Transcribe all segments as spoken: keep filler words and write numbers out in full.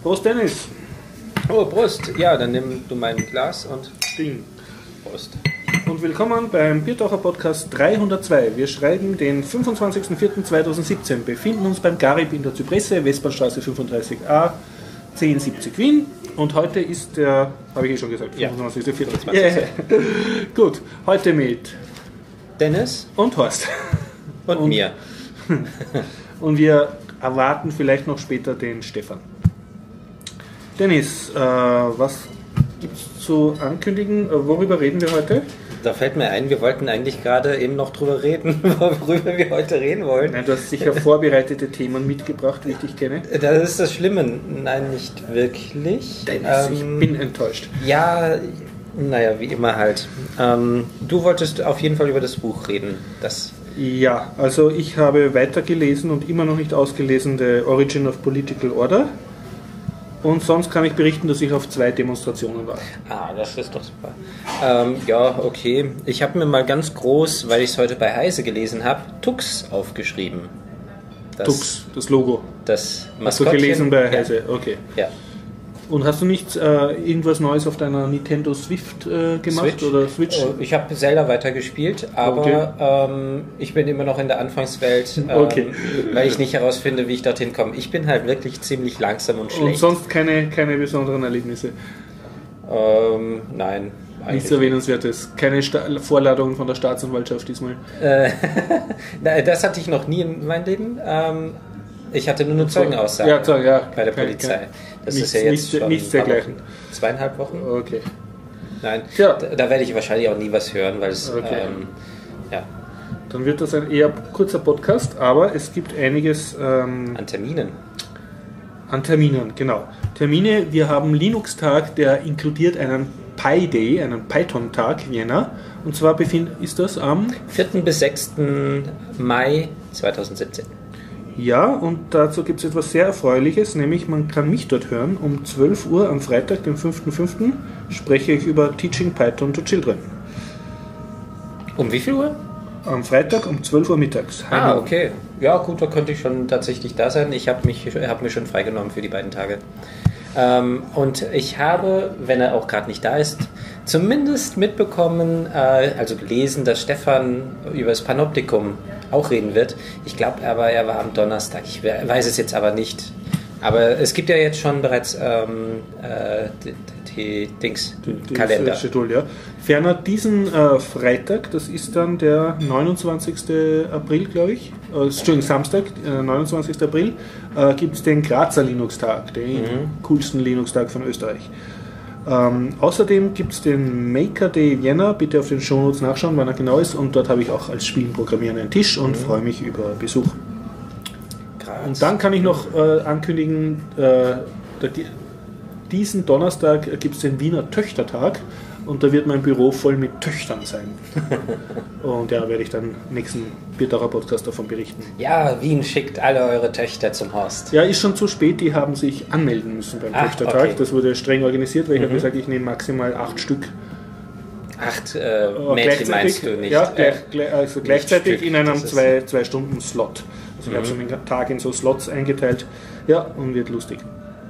Prost, Dennis. Oh, Prost. Ja, dann nimm du mein Glas und Ding. Prost. Und willkommen beim Biertaucher Podcast dreihundertzwei. Wir schreiben den fünfundzwanzigsten vierten zweitausendsiebzehn, befinden uns beim Garib in der Zypresse, Westbahnstraße fünfunddreißig a, zehn siebzig Wien. Und heute ist der, habe ich eh schon gesagt, fünfundzwanzigsten vierten Yeah. Gut, heute mit Dennis und Horst. Und, und mir. Und wir erwarten vielleicht noch später den Stefan. Dennis, äh, was gibt es zu ankündigen? Worüber reden wir heute? Da fällt mir ein, wir wollten eigentlich gerade eben noch drüber reden, worüber wir heute reden wollen. Nein, du hast sicher vorbereitete Themen mitgebracht, wie ich dich kenne. Das ist das Schlimme. Nein, nicht wirklich. Dennis, ähm, ich bin enttäuscht. Ja, naja, wie immer halt. Ähm, du wolltest auf jeden Fall über das Buch reden. Das ja, also ich habe weitergelesen und immer noch nicht ausgelesen The Origin of Political Order. Und sonst kann ich berichten, dass ich auf zwei Demonstrationen war. Ah, das ist doch super. Ähm, ja, okay. Ich habe mir mal ganz groß, weil ich es heute bei Heise gelesen habe, Tux aufgeschrieben. Das, Tux, das Logo. Das Maskottchen. Hast du gelesen bei Heise? Ja. Okay. Ja. Und hast du nicht äh, irgendwas Neues auf deiner Nintendo Swift äh, gemacht? Switch? Oder Switch? Oh, ich habe Zelda weitergespielt, aber okay. ähm, ich bin immer noch in der Anfangswelt, ähm, okay. weil ich nicht herausfinde, wie ich dorthin komme. Ich bin halt wirklich ziemlich langsam und schlecht. Und sonst keine, keine besonderen Erlebnisse? Ähm, nein. Nichts Erwähnenswertes. Keine Sta- Vorladung von der Staatsanwaltschaft diesmal? Äh, das hatte ich noch nie in meinem Leben. Ähm, ich hatte nur eine Zeugenaussage ja, Zeug, ja. bei der kein, Polizei. Kein, das nichts, ist ja jetzt nichts, schon nichts dergleichen. Wochen, zweieinhalb Wochen. Okay. Nein, ja. da, da werde ich wahrscheinlich auch nie was hören, weil es... Okay. Ähm, ja. Dann wird das ein eher kurzer Podcast, aber es gibt einiges... Ähm, an Terminen. An Terminen, genau. Termine, wir haben Linux-Tag, der inkludiert einen Pi Day, einen Python-Tag, Jänner. Und zwar befind, ist das am... vierten bis sechsten Mai zweitausendsiebzehn. Ja, und dazu gibt es etwas sehr Erfreuliches, nämlich man kann mich dort hören. Um zwölf Uhr am Freitag, dem fünften fünften spreche ich über Teaching Python to Children. Um wie viel Uhr? Am Freitag um zwölf Uhr mittags. Ah, okay. Ja, gut, da könnte ich schon tatsächlich da sein. Ich habe mich, hab mich schon freigenommen für die beiden Tage. Ähm, und ich habe, wenn er auch gerade nicht da ist, zumindest mitbekommen, äh, also gelesen, dass Stefan über das Panoptikum auch reden wird. Ich glaube aber, er war am Donnerstag. Ich weiß es jetzt aber nicht. Aber es gibt ja jetzt schon bereits ähm, äh, die, die Dings, die, Kalender. Schedule, ja. Ferner diesen äh, Freitag, das ist dann der neunundzwanzigsten April, glaube ich, äh, Entschuldigung, Samstag, äh, neunundzwanzigsten April, äh, gibt es den Grazer Linux-Tag, den mhm. coolsten Linux-Tag von Österreich. Ähm, außerdem gibt es den Maker Day Vienna, bitte auf den Shownotes nachschauen, wann er genau ist, und dort habe ich auch als Spielen Programmieren einen Tisch und mhm. freue mich über Besuch. Graz. Und dann kann ich noch äh, ankündigen, äh, die, diesen Donnerstag gibt es den Wiener Töchtertag und da wird mein Büro voll mit Töchtern sein. Und ja, werde ich dann im nächsten Biertaucher Podcast davon berichten. Ja, Wien schickt alle eure Töchter zum Horst. Ja, ist schon zu spät, die haben sich anmelden müssen beim Ach, Töchtertag. okay. Das wurde streng organisiert, weil ich mhm. habe gesagt, ich nehme maximal acht Stück. Acht äh, Mädchen meinst du nicht? Ja, gleich, gleich, also gleichzeitig Stück, in einem zwei, ist... zwei Stunden Slot. Also ich mhm. habe so den Tag in so Slots eingeteilt. Ja, und wird lustig.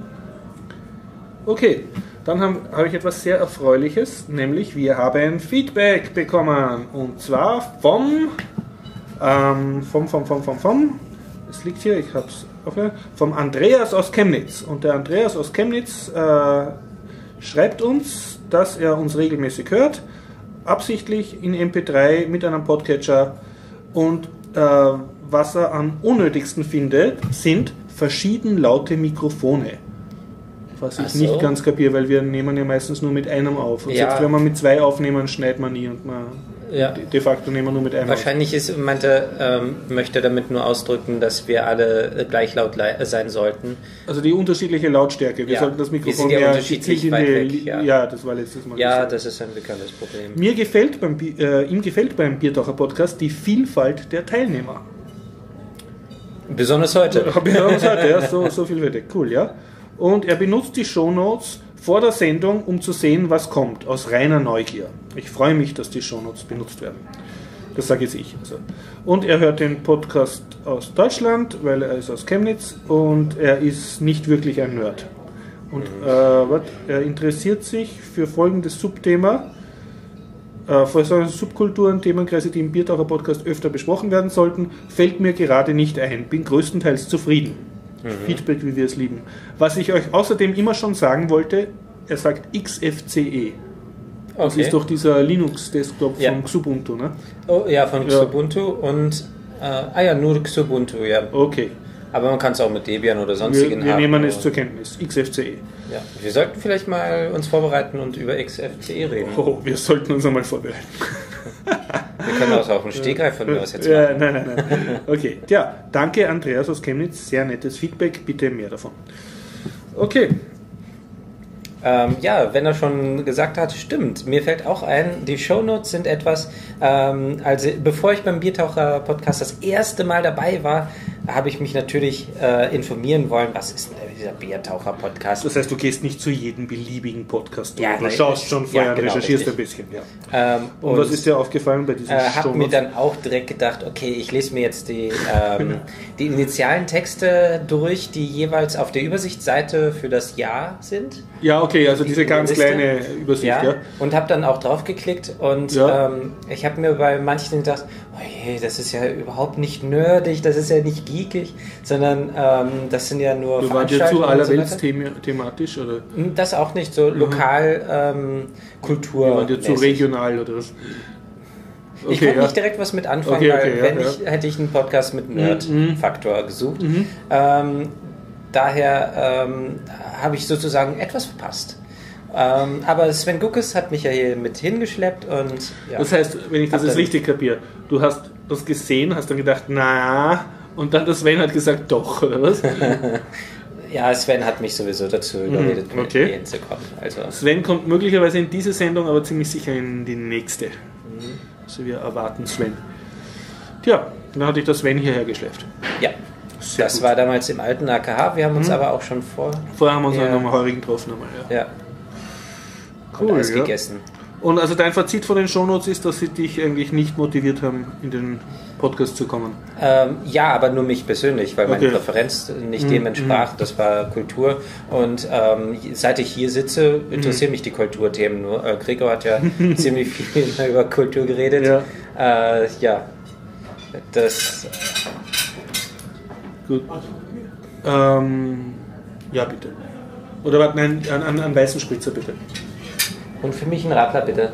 Okay, dann habe hab ich etwas sehr Erfreuliches, nämlich wir haben Feedback bekommen. Und zwar vom, ähm, vom, vom, vom, vom, vom, es liegt hier, ich habe es aufgehört, vom Andreas aus Chemnitz. Und der Andreas aus Chemnitz äh, schreibt uns, dass er uns regelmäßig hört, absichtlich in M P drei mit einem Podcatcher, und äh, was er am unnötigsten findet, sind verschieden laute Mikrofone. Was ich so. nicht ganz kapiere, weil wir nehmen ja meistens nur mit einem auf. Und ja. selbst wenn wir mit zwei aufnehmen, schneidet man nie und man ja. de facto nehmen wir nur mit einem Wahrscheinlich auf. ist, meinte, ähm, möchte damit nur ausdrücken, dass wir alle gleich laut le- sein sollten. Also die unterschiedliche Lautstärke. Wir ja. sollten das Mikrofon ja mehr unterschiedlich weit weg. Ja. ja, das war letztes Mal. Ja, gesagt. Das ist ein bekanntes Problem. Mir gefällt beim, äh, ihm gefällt beim Biertaucher Podcast die Vielfalt der Teilnehmer. Besonders heute. Besonders heute, ja, so, so vielfältig. Cool, ja. Und er benutzt die Shownotes vor der Sendung, um zu sehen, was kommt, aus reiner Neugier. Ich freue mich, dass die Shownotes benutzt werden. Das sage jetzt ich. Also. Und er hört den Podcast aus Deutschland, weil er ist aus Chemnitz und er ist nicht wirklich ein Nerd. Und mhm. äh, wat, er interessiert sich für folgendes Subthema. Äh, für solche Subkulturen, Themenkreise, die im Biertaucher Podcast öfter besprochen werden sollten, fällt mir gerade nicht ein. Bin größtenteils zufrieden. Mhm. Feedback, wie wir es lieben. Was ich euch außerdem immer schon sagen wollte, er sagt X F C E. Das okay. ist doch dieser Linux-Desktop ja. von Xubuntu, ne? Oh ja, von Xubuntu ja. und äh, ah ja, nur Xubuntu, ja. Okay. Aber man kann es auch mit Debian oder sonstigen wir, wir haben. Wir nehmen es zur Kenntnis. X F C E. Ja, wir sollten vielleicht mal uns vorbereiten und über X F C E reden. Oh, wir sollten uns einmal vorbereiten. Wir können auch auf den Stegreif von mir aus jetzt machen. Ja, nein, nein, nein. Okay, ja, danke Andreas aus Chemnitz. Sehr nettes Feedback. Bitte mehr davon. Okay. Ähm, ja, wenn er schon gesagt hat, stimmt. Mir fällt auch ein, die Shownotes sind etwas, ähm, also bevor ich beim Biertaucher-Podcast das erste Mal dabei war, habe ich mich natürlich äh, informieren wollen, was ist denn dieser Biertaucher-Podcast? Das heißt, du gehst nicht zu jedem beliebigen Podcast durch. Ja, du schaust schon vorher, ja, genau, recherchierst richtig. Ein bisschen. Ja. Ähm, und, und was ist dir aufgefallen bei diesen äh, Shownotes? Ich habe mir dann auch direkt gedacht, okay, ich lese mir jetzt die, ähm, die initialen Texte durch, die jeweils auf der Übersichtsseite für das Jahr sind. Ja, okay, also diese ganz Liste. Kleine Übersicht. Ja, ja. Und habe dann auch drauf geklickt und ja. ähm, ich habe mir bei manchen gedacht, oh je, das ist ja überhaupt nicht nerdig, das ist ja nicht geekig, sondern ähm, das sind ja nur du warst ja zu allerwelts so thematisch, oder? Das auch nicht, so lokal ähm, Kultur. Wir waren ja zu regional, oder was? Okay, ich konnte ja. nicht direkt was mit anfangen, okay, okay, weil ja, wenn ja. ich, hätte ich einen Podcast mit Nerd-Faktor mhm. gesucht. Mhm. Ähm, daher ähm, habe ich sozusagen etwas verpasst. Ähm, aber Sven Guckes hat mich ja hier mit hingeschleppt und ja. Das heißt, wenn ich das jetzt richtig kapiere, du hast das gesehen, hast dann gedacht, na, und dann der Sven hat gesagt, doch, oder was? Ja, Sven hat mich sowieso dazu überredet, mhm. okay. mit hinzukommen. Also Sven kommt möglicherweise in diese Sendung, aber ziemlich sicher in die nächste. Mhm. Also wir erwarten Sven. Tja, dann hatte ich das Sven hierher geschleppt. Ja. Sehr das gut. War damals im alten A K H, wir haben uns mhm. aber auch schon vor... Vorher haben wir uns ja. noch mal heurigen getroffen. Einmal, ja. ja. Cool, und alles ja. gegessen. Und also dein Fazit von den Shownotes ist, dass sie dich eigentlich nicht motiviert haben, in den Podcast zu kommen? Ähm, ja, aber nur mich persönlich, weil meine okay. Präferenz nicht mhm. dem entsprach. Das war Kultur. Und ähm, seit ich hier sitze, interessieren mhm. mich die Kulturthemen nur. Äh, Gregor hat ja ziemlich viel über Kultur geredet. Ja, äh, ja. das... Gut. Ähm, ja, bitte. Oder warte, nein, an, an, an weißen Spritzer, bitte. Und für mich ein Radler, bitte.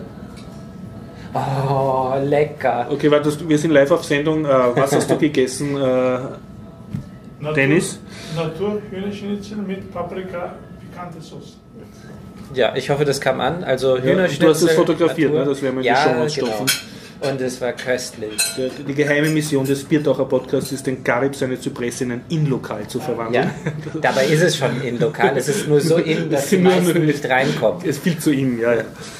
Oh, lecker. Okay, warte, wir sind live auf Sendung. Äh, was hast du gegessen, äh, Natur, Dennis? Natur-Hühnerschnitzel mit Paprika, pikante Sauce. Ja, ich hoffe, das kam an. Also Hühnerschnitzel. Ja, du hast es fotografiert, ne? Das werden wir in ja, die Shownotes genau. stopfen. Und es war köstlich. Die, die geheime Mission des Biertaucher Podcasts ist, den Garib seine Zypresse in ein In-Lokal zu verwandeln. Ja, dabei ist es schon In-Lokal. Es ist nur so in, dass die meisten nicht reinkommen. Es ist viel zu in, ja, ja.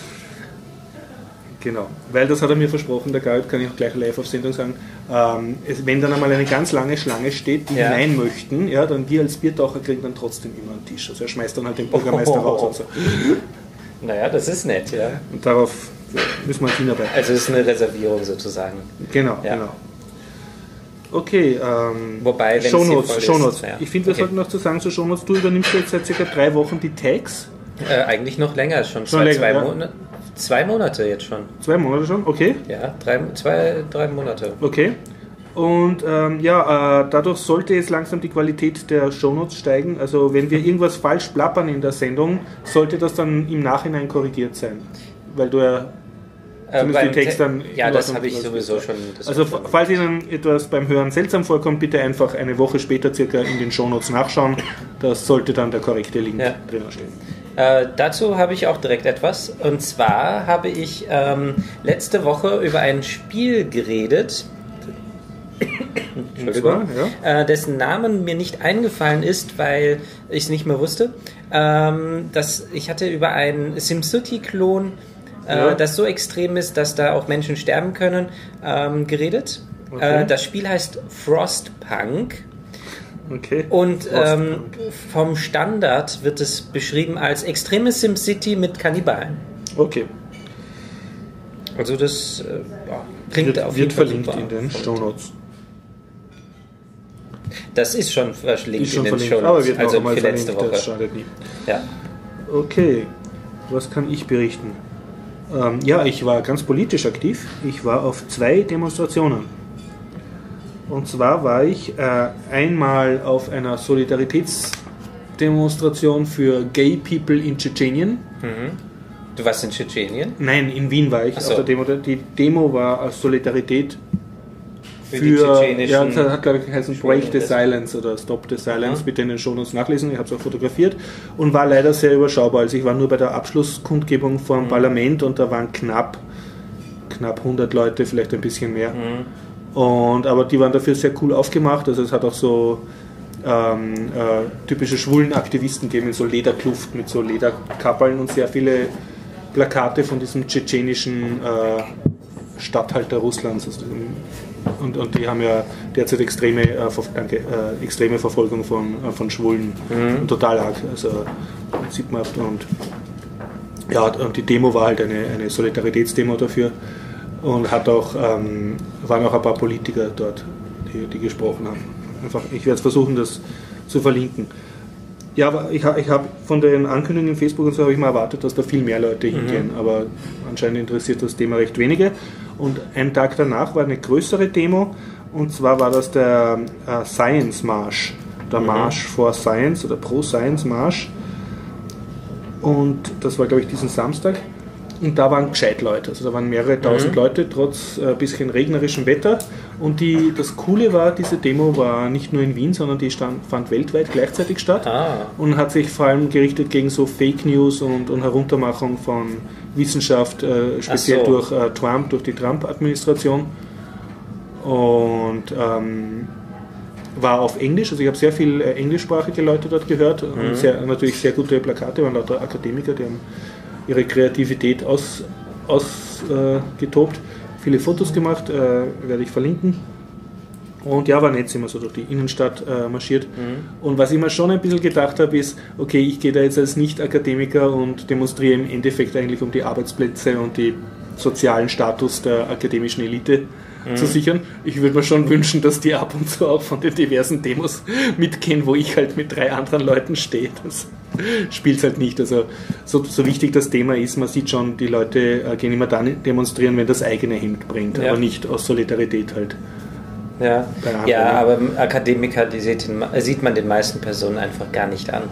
Genau. Weil das hat er mir versprochen, der Garib, kann ich auch gleich live auf Sendung sagen, ähm, es, wenn dann einmal eine ganz lange Schlange steht, die ja. hinein möchten, ja, dann wir als Biertaucher kriegen dann trotzdem immer einen Tisch. Also er schmeißt dann halt den Bürgermeister oh. raus und so. Naja, das ist nett, ja. Und darauf müssen wir hinarbeiten. Also es ist eine Reservierung sozusagen. Genau, ja. genau. Okay, ähm, Wobei, wenn Shownotes. Shownotes. Ja. Ich finde, wir okay. sollten noch zu sagen zu Shownotes, du übernimmst jetzt seit circa drei Wochen die Tags. Äh, eigentlich noch länger, schon, schon zwei, länger, zwei, ja. Monate, zwei Monate jetzt schon. Zwei Monate schon, okay. Ja, drei, zwei, drei Monate. Okay. Und ähm, ja, äh, dadurch sollte jetzt langsam die Qualität der Shownotes steigen. Also wenn wir irgendwas falsch plappern in der Sendung, sollte das dann im Nachhinein korrigiert sein. Weil du ja zumindest äh, den Text dann... Ja, das habe ich sowieso schon... Also falls Ihnen etwas beim Hören seltsam vorkommt, bitte einfach eine Woche später circa in den Shownotes nachschauen. Das sollte dann der korrekte Link ja. drinnen stehen. Äh, dazu habe ich auch direkt etwas. Und zwar habe ich ähm, letzte Woche über ein Spiel geredet, Entschuldigung, ja. äh, dessen Namen mir nicht eingefallen ist, weil ich es nicht mehr wusste. Ähm, das, ich hatte über einen SimCity-Klon, äh, ja. das so extrem ist, dass da auch Menschen sterben können, ähm, geredet. Okay. Äh, das Spiel heißt Frostpunk. Okay. Und ähm, vom Standard wird es beschrieben als extremes SimCity mit Kannibalen. Okay. Also das äh, ja, klingt wird, auf wird jeden Fall verlinkt super. in den Shownotes. Das ist schon verlinkt Ist schon in den verlinkt, Show aber Notes, wird noch also einmal für letzte verlinkt, Woche. das schadet nie. Ja. Okay, was kann ich berichten? Ähm, ja, ich war ganz politisch aktiv. Ich war auf zwei Demonstrationen. Und zwar war ich äh, einmal auf einer Solidaritätsdemonstration für Gay People in Tschetschenien. Mhm. Du warst in Tschetschenien? Nein, in Wien war ich Ach so. auf der Demo. Die Demo war als Solidarität Für, für, die tschetschenischen... ja, das hat glaube ich geheißen Break the das- Silence oder Stop the Silence, Aha. mit denen schon uns nachlesen, ich habe es auch fotografiert und war leider sehr überschaubar. Also ich war nur bei der Abschlusskundgebung vor dem Mhm. Parlament und da waren knapp, knapp hundert Leute, vielleicht ein bisschen mehr. Mhm. Und, aber die waren dafür sehr cool aufgemacht, also es hat auch so ähm, äh, typische schwulen Aktivisten gegeben, in so Lederkluft mit so Lederkappeln und sehr viele Plakate von diesem tschetschenischen äh, Statthalter Russlands. Also diesem, und, und die haben ja derzeit extreme, äh, ver, danke, äh, extreme Verfolgung von, äh, von Schwulen. Mhm. Total arg. Also sieht man und ja, und die Demo war halt eine, eine Solidaritätsdemo dafür und hat auch, ähm, waren auch ein paar Politiker dort, die, die gesprochen haben. Einfach, ich werde versuchen, das zu verlinken. Ja, aber ich, ha- ich habe von den Ankündigungen in Facebook und so habe ich mal erwartet, dass da viel mehr Leute hingehen, aber anscheinend interessiert das Thema recht wenige. Und einen Tag danach war eine größere Demo und zwar war das der äh, Science Marsch, der Mhm. Marsch for Science oder Pro Science Marsch. Und das war, glaube ich, diesen Samstag. Und da waren gescheit Leute, also da waren mehrere tausend Mhm. Leute, trotz ein äh, bisschen regnerischem Wetter. Und die, das Coole war, diese Demo war nicht nur in Wien, sondern die stand, fand weltweit gleichzeitig statt. Ah. Und hat sich vor allem gerichtet gegen so Fake News und, und Heruntermachung von Wissenschaft, äh, speziell Ach so. durch äh, Trump, durch die Trump-Administration. Und ähm, war auf Englisch, also ich habe sehr viel äh, englischsprachige Leute dort gehört Mhm. und sehr, natürlich sehr gute Plakate, waren lauter Akademiker, die haben ihre Kreativität ausgetobt, aus, äh, getobt. Viele Fotos gemacht, äh, werde ich verlinken. Und ja, war nett, sind wir so durch die Innenstadt äh, marschiert. Mhm. Und was ich mir schon ein bisschen gedacht habe, ist, okay, ich gehe da jetzt als Nicht-Akademiker und demonstriere im Endeffekt eigentlich um die Arbeitsplätze und die sozialen Status der akademischen Elite Mhm. zu sichern. Ich würde mir schon wünschen, dass die ab und zu auch von den diversen Demos mitgehen, wo ich halt mit drei anderen Leuten stehe. Das spielt halt nicht. Also so, so wichtig das Thema ist, man sieht schon, die Leute äh, gehen immer dann demonstrieren, wenn das eigene Hemd bringt, Ja. aber nicht aus Solidarität halt. Ja, Bei anderen. ja, aber Akademiker, die sieht, den, sieht man den meisten Personen einfach gar nicht an.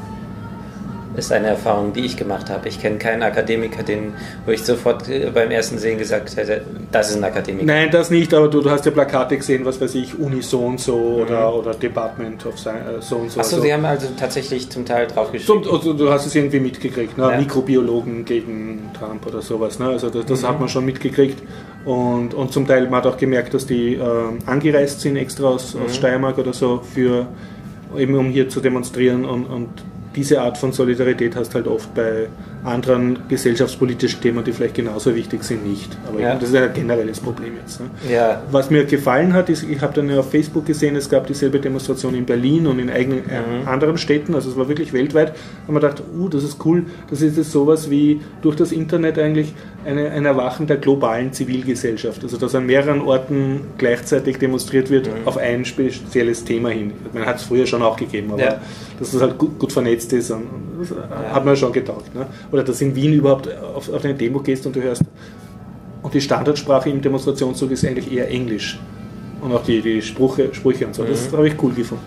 Ist eine Erfahrung, die ich gemacht habe. Ich kenne keinen Akademiker, den, wo ich sofort äh, beim ersten Sehen gesagt hätte, das ist ein Akademiker. Nein, das nicht, aber du, du hast ja Plakate gesehen, was weiß ich, Uni so und so Mhm. oder, oder Department of Science, äh, so und so. Achso, also, Sie haben also tatsächlich zum Teil draufgeschrieben. zum, also, du hast es irgendwie mitgekriegt, ne? Ja. Mikrobiologen gegen Trump oder sowas. Ne? Also das, das Mhm. hat man schon mitgekriegt. Und, und zum Teil man hat auch gemerkt, dass die äh, angereist sind extra aus, Mhm. aus Steiermark oder so, für, eben um hier zu demonstrieren und, und diese Art von Solidarität hast halt oft bei anderen gesellschaftspolitischen Themen, die vielleicht genauso wichtig sind, nicht. Aber Ja. ich, das ist ein generelles Problem jetzt. Ne? Ja, Was mir gefallen hat, ist, ich habe dann ja auf Facebook gesehen, es gab dieselbe Demonstration in Berlin und in eigenen, äh, Mhm. anderen Städten, also es war wirklich weltweit. Da haben wir gedacht, uh, das ist cool, das ist jetzt sowas wie durch das Internet eigentlich eine, ein Erwachen der globalen Zivilgesellschaft. Also dass an mehreren Orten gleichzeitig demonstriert wird Mhm. auf ein spezielles Thema hin. Man hat es früher schon auch gegeben, aber Ja. dass das halt gut, gut vernetzt ist, und, und das hat mir schon getaugt. Ne? Oder dass in Wien überhaupt auf, auf eine Demo gehst und du hörst, und die Standardsprache im Demonstrationszug ist eigentlich eher Englisch. Und auch die, die Sprüche, Sprüche und so. Das Mhm. habe ich cool gefunden.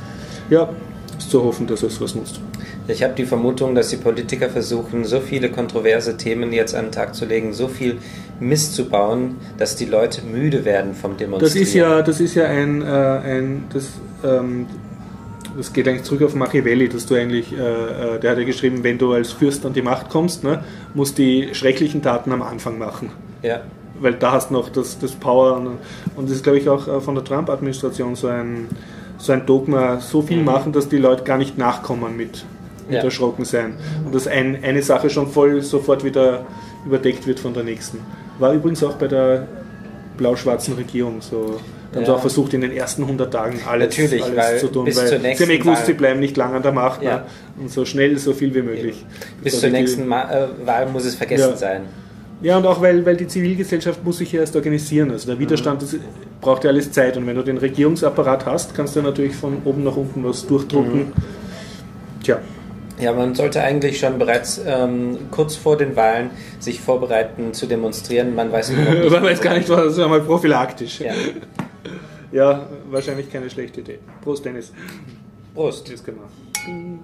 Ja, ist zu hoffen, dass es was nutzt. ich habe die Vermutung, dass die Politiker versuchen, so viele kontroverse Themen jetzt an den Tag zu legen, so viel Mist zu bauen, dass die Leute müde werden vom Demonstrieren. Das ist ja, das ist ja ein, äh, ein das, ähm, das geht eigentlich zurück auf Machiavelli, dass du eigentlich, äh, äh, der hat ja geschrieben, wenn du als Fürst an die Macht kommst, ne, musst die schrecklichen Taten am Anfang machen. Ja, Weil da hast du noch das, das Power und, und das ist, glaube ich, auch äh, von der Trump-Administration so ein, so ein Dogma, so viel Mhm. machen, dass die Leute gar nicht nachkommen mit, mit Ja. erschrocken sein. Und dass ein, eine Sache schon voll sofort wieder überdeckt wird von der nächsten. War übrigens auch bei der blau-schwarzen Regierung so. Da haben sie Ja. auch versucht, in den ersten hundert Tagen alles, Natürlich, weil alles zu tun. bis weil zur sie haben nächsten eh gewusst, Wahl- sie bleiben nicht lang an der Macht. Ja. Ne? Und so schnell, so viel wie möglich. bis Das zur war die- nächsten Ma äh, Wahl muss es vergessen Ja. sein. Ja, und auch weil, weil die Zivilgesellschaft muss sich ja erst organisieren. Also der Widerstand das braucht ja alles Zeit. Und wenn du den Regierungsapparat hast, kannst du natürlich von oben nach unten was durchdrucken. Mhm. Tja. Ja, man sollte eigentlich schon bereits ähm, kurz vor den Wahlen sich vorbereiten zu demonstrieren. Man weiß, nicht, man weiß gar nicht, was, das ist einmal prophylaktisch. Ja. Ja, wahrscheinlich keine schlechte Idee. Prost, Dennis. Prost. Das können wir.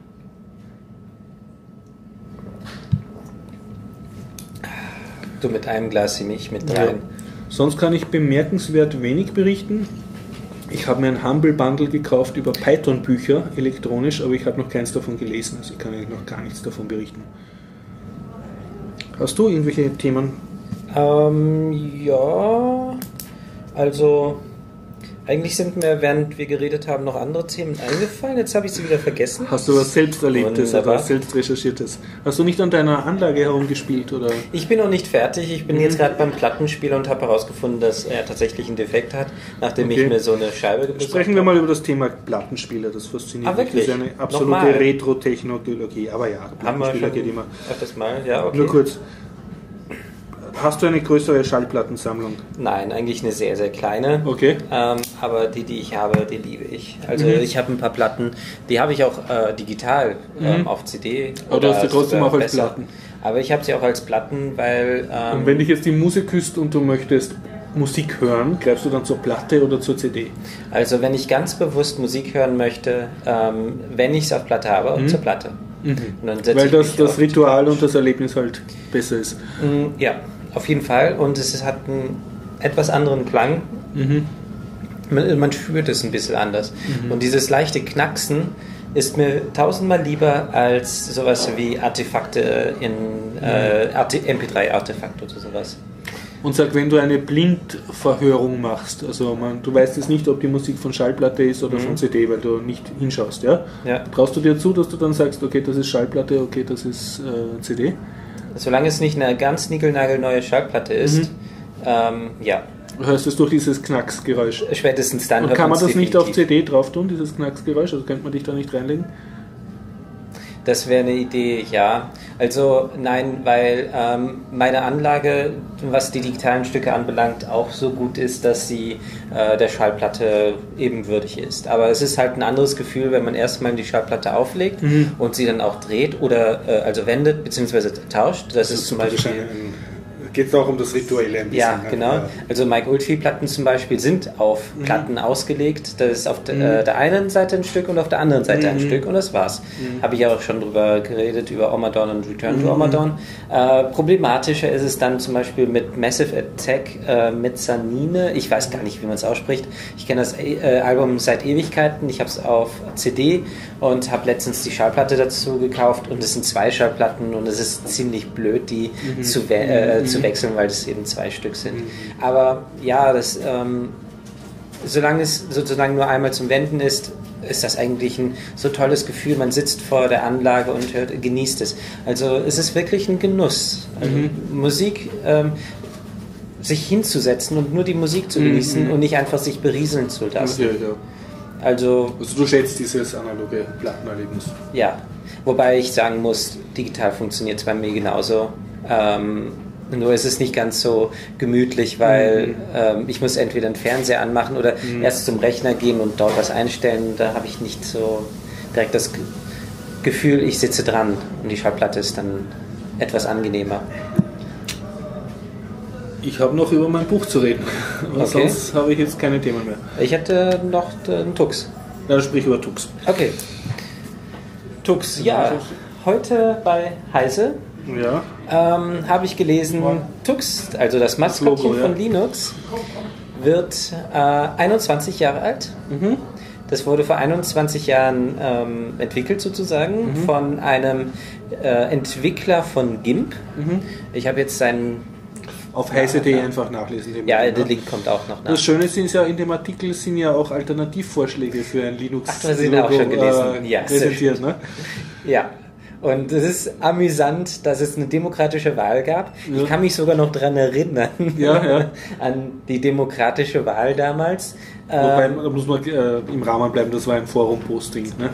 Du mit einem Glas, mich mit dreien. Ja. Sonst kann ich bemerkenswert wenig berichten. Ich habe mir ein Humble Bundle gekauft über Python-Bücher, elektronisch, aber ich habe noch keins davon gelesen, also ich kann eigentlich noch gar nichts davon berichten. Hast du irgendwelche Themen? Ähm, ja, also eigentlich sind mir, während wir geredet haben, noch andere Themen eingefallen. Jetzt habe ich sie wieder vergessen. Hast du was selbst Erlebtes Wunderbar. oder was selbst Recherchiertes? Hast du nicht an deiner Anlage herumgespielt? Oder? Ich bin noch nicht fertig. Ich bin Mhm. jetzt gerade beim Plattenspieler und habe herausgefunden, dass er tatsächlich einen Defekt hat, nachdem Okay. ich mir so eine Scheibe besorgt Sprechen wir habe. mal über das Thema Plattenspieler. Das fasziniert Ah, mich. Das wirklich? ist eine absolute Nochmal? Retro-Technologie. Aber ja, Haben wir Plattenspieler schon geht immer. öfters mal? Ja, okay. Nur kurz. Hast du eine größere Schallplattensammlung? Nein, eigentlich eine sehr, sehr kleine. Okay. Ähm, aber die, die ich habe, die liebe ich. Also Mhm. ich habe ein paar Platten, die habe ich auch äh, digital ähm, Mhm. auf C D. Aber du hast sie trotzdem sogar auch als besser. Platten. Aber ich habe sie auch als Platten, weil... Ähm, Und wenn dich jetzt die Musik küsst und du möchtest Musik hören, greifst du dann zur Platte oder zur C D? Also wenn ich ganz bewusst Musik hören möchte, ähm, wenn ich es auf Platte habe, Mhm. zur Platte. Mhm. Und dann setze Weil ich das, mich das auf- Ritual und das Erlebnis halt besser ist. Mm, Ja, auf jeden Fall. Und es ist- hat einen etwas anderen Klang. Mhm. Man, man spürt es ein bisschen anders. Mhm. Und dieses leichte Knacksen ist mir tausendmal lieber als sowas wie Artefakte in äh, Arte- M P drei Artefakte oder sowas. Und sag, wenn du eine Blindverhörung machst, also man, du weißt jetzt nicht, ob die Musik von Schallplatte ist oder Mhm. von C D, weil du nicht hinschaust, ja? Ja. Traust du dir zu, dass du dann sagst, okay, das ist Schallplatte, okay, das ist äh, C D? Solange es nicht eine ganz niegelnagelneue Schallplatte ist, Mhm. ähm, ja, Hörst du es durch dieses Knacksgeräusch? spätestens dann Und hört kann man man's das nicht auf definitiv. C D drauf tun, dieses Knacksgeräusch? Also könnte man dich da nicht reinlegen? Das wäre eine Idee, ja. Also nein, weil ähm, meine Anlage, was die digitalen Stücke anbelangt, auch so gut ist, dass sie äh, der Schallplatte ebenwürdig ist. Aber es ist halt ein anderes Gefühl, wenn man erstmal die Schallplatte auflegt Mhm. und sie dann auch dreht oder äh, also wendet bzw. tauscht. Das, ist zum Beispiel... Geht es auch um das Rituelle ein bisschen? Ja, ne? genau. Ja. Also Mike Oldfield-Platten zum Beispiel sind auf Mhm. Platten ausgelegt. Das ist auf de, Mhm. äh, der einen Seite ein Stück und auf der anderen Seite ein Mhm. Stück und das war's. Mhm. Habe ich ja auch schon drüber geredet, über Omadon und Return to Mhm. Omadon. Äh, problematischer ist es dann zum Beispiel mit Massive Attack äh, Mezzanine. Ich weiß gar nicht, wie man es ausspricht. Ich kenne das äh, Album seit Ewigkeiten. Ich habe es auf C D und habe letztens die Schallplatte dazu gekauft und es sind zwei Schallplatten und es ist ziemlich blöd, die Mhm. zu, we äh, Mhm. zu wechseln, weil es eben zwei Stück sind. Mhm. Aber ja, das, ähm, solange es sozusagen nur einmal zum Wenden ist, ist das eigentlich ein so tolles Gefühl. Man sitzt vor der Anlage und hört, genießt es. Also es ist wirklich ein Genuss. Also Mhm. Musik, ähm, sich hinzusetzen und nur die Musik zu Mhm. genießen und nicht einfach sich berieseln zu lassen. Ja, ja. Also Also du schätzt dieses analoge Plattenerlebnis. ja, wobei ich sagen muss, digital funktioniert es bei mir genauso. Ähm, nur ist es nicht ganz so gemütlich, weil Mhm. ähm, ich muss entweder den Fernseher anmachen oder Mhm. erst zum Rechner gehen und dort was einstellen. Da habe ich nicht so direkt das Ge- Gefühl, ich sitze dran und die Schallplatte ist dann etwas angenehmer. Ich habe noch über mein Buch zu reden, aber Okay. sonst habe ich jetzt keine Themen mehr. Ich hätte noch einen Tux. Dann sprich über Tux. Okay. Tux, ja. Heute bei Heise Ja. ähm, habe ich gelesen, Tux, also das Maskottchen Logo, ja. von Linux, wird äh, einundzwanzig Jahre alt. Mhm. Das wurde vor einundzwanzig Jahren ähm, entwickelt sozusagen Mhm. von einem äh, Entwickler von GIMP. Mhm. Ich habe jetzt seinen... Auf heise punkt de Ja. einfach nachlesen. dem Ja, Buch, der ne? Link kommt auch noch nach. Das Schöne ist ja, in dem Artikel sind ja auch Alternativvorschläge für ein linux Ach, du hast ihn auch schon gelesen. äh, Ja, sehr präsentiert. Ne? Ja, und es ist amüsant, dass es eine demokratische Wahl gab. Ja. Ich kann mich sogar noch daran erinnern, Ja, ja. an die demokratische Wahl damals. Wobei, Ähm, da muss man äh, im Rahmen bleiben, das war ein Forum-Posting. Ne?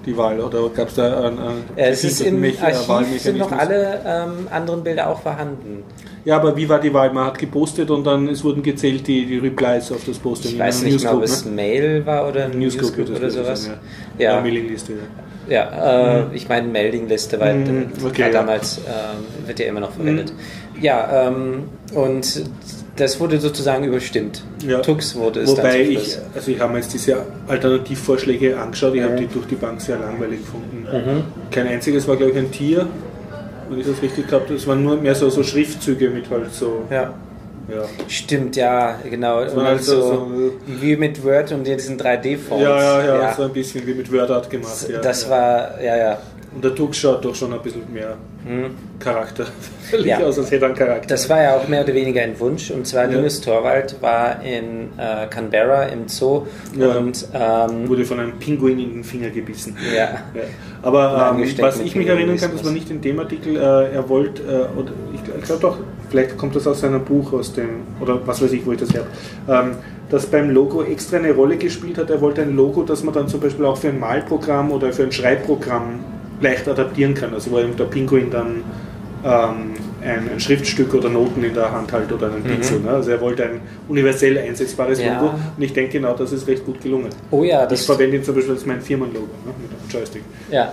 die Wahl? Oder gab es da ein, ein Es ist im Mech- Archiv sind noch Wahlmechanismus? alle ähm, anderen Bilder auch vorhanden. Ja, aber wie war die Wahl? Man hat gepostet und dann es wurden gezählt die, die Replies auf das Posting. Ich weiß in einer nicht mehr, ob Newsgroup, es ne? Mail war oder ein Newsgroup Newsgroup wird oder das sowas. sein, ja. Ja, Ja, Mailingliste, ja. ja äh, ich meine Mailingliste, weil Mhm, okay, war ja. damals ähm, wird ja immer noch verwendet. Ja, ähm, und das wurde sozusagen überstimmt. Ja. Tux wurde es Wobei dann zum ich, Schluss. also ich habe mir jetzt diese Alternativvorschläge angeschaut, ich habe die durch die Bank sehr langweilig gefunden. Mhm. Kein einziges war, glaube ich, ein Tier, wenn ich das richtig gehabt habe. Es waren nur mehr so, so Schriftzüge mit halt so. Ja. Ja, Stimmt, ja, genau. Und war dann halt so- so, so- wie mit Word und diesen drei D-Fonts. ja, ja, ja, ja, so ein bisschen wie mit WordArt gemacht. Ja, das ja. war, ja, ja. Und der Tux schaut doch schon ein bisschen mehr Hm. Charakter Ja. aus, als hätte er einen Charakter. Das war ja auch mehr oder weniger ein Wunsch. Und zwar Ja. Linus Torvald war in äh, Canberra im Zoo Ja. und ähm, wurde von einem Pinguin in den Finger gebissen. ja. Ja. Aber ähm, Angesteckt was mit ich mich erinnern kann, Pinguinismus. das war nicht in dem Artikel, äh, er wollte, äh, oder ich, ich glaube doch, vielleicht kommt das aus seinem Buch, aus dem, oder was weiß ich, wo ich das her habe, ähm, das beim Logo extra eine Rolle gespielt hat. Er wollte ein Logo, das man dann zum Beispiel auch für ein Malprogramm oder für ein Schreibprogramm leicht adaptieren kann. Also wo eben der Pinguin dann ähm, ein, ein Schriftstück oder Noten in der Hand hält oder einen Pinsel. Ne? Also er wollte ein universell einsetzbares Ja. Logo und ich denke genau, das ist recht gut gelungen. Oh ja, Ich das verwende ihn zum Beispiel als mein Firmenlogo, ne? Mit einem Joystick. ja.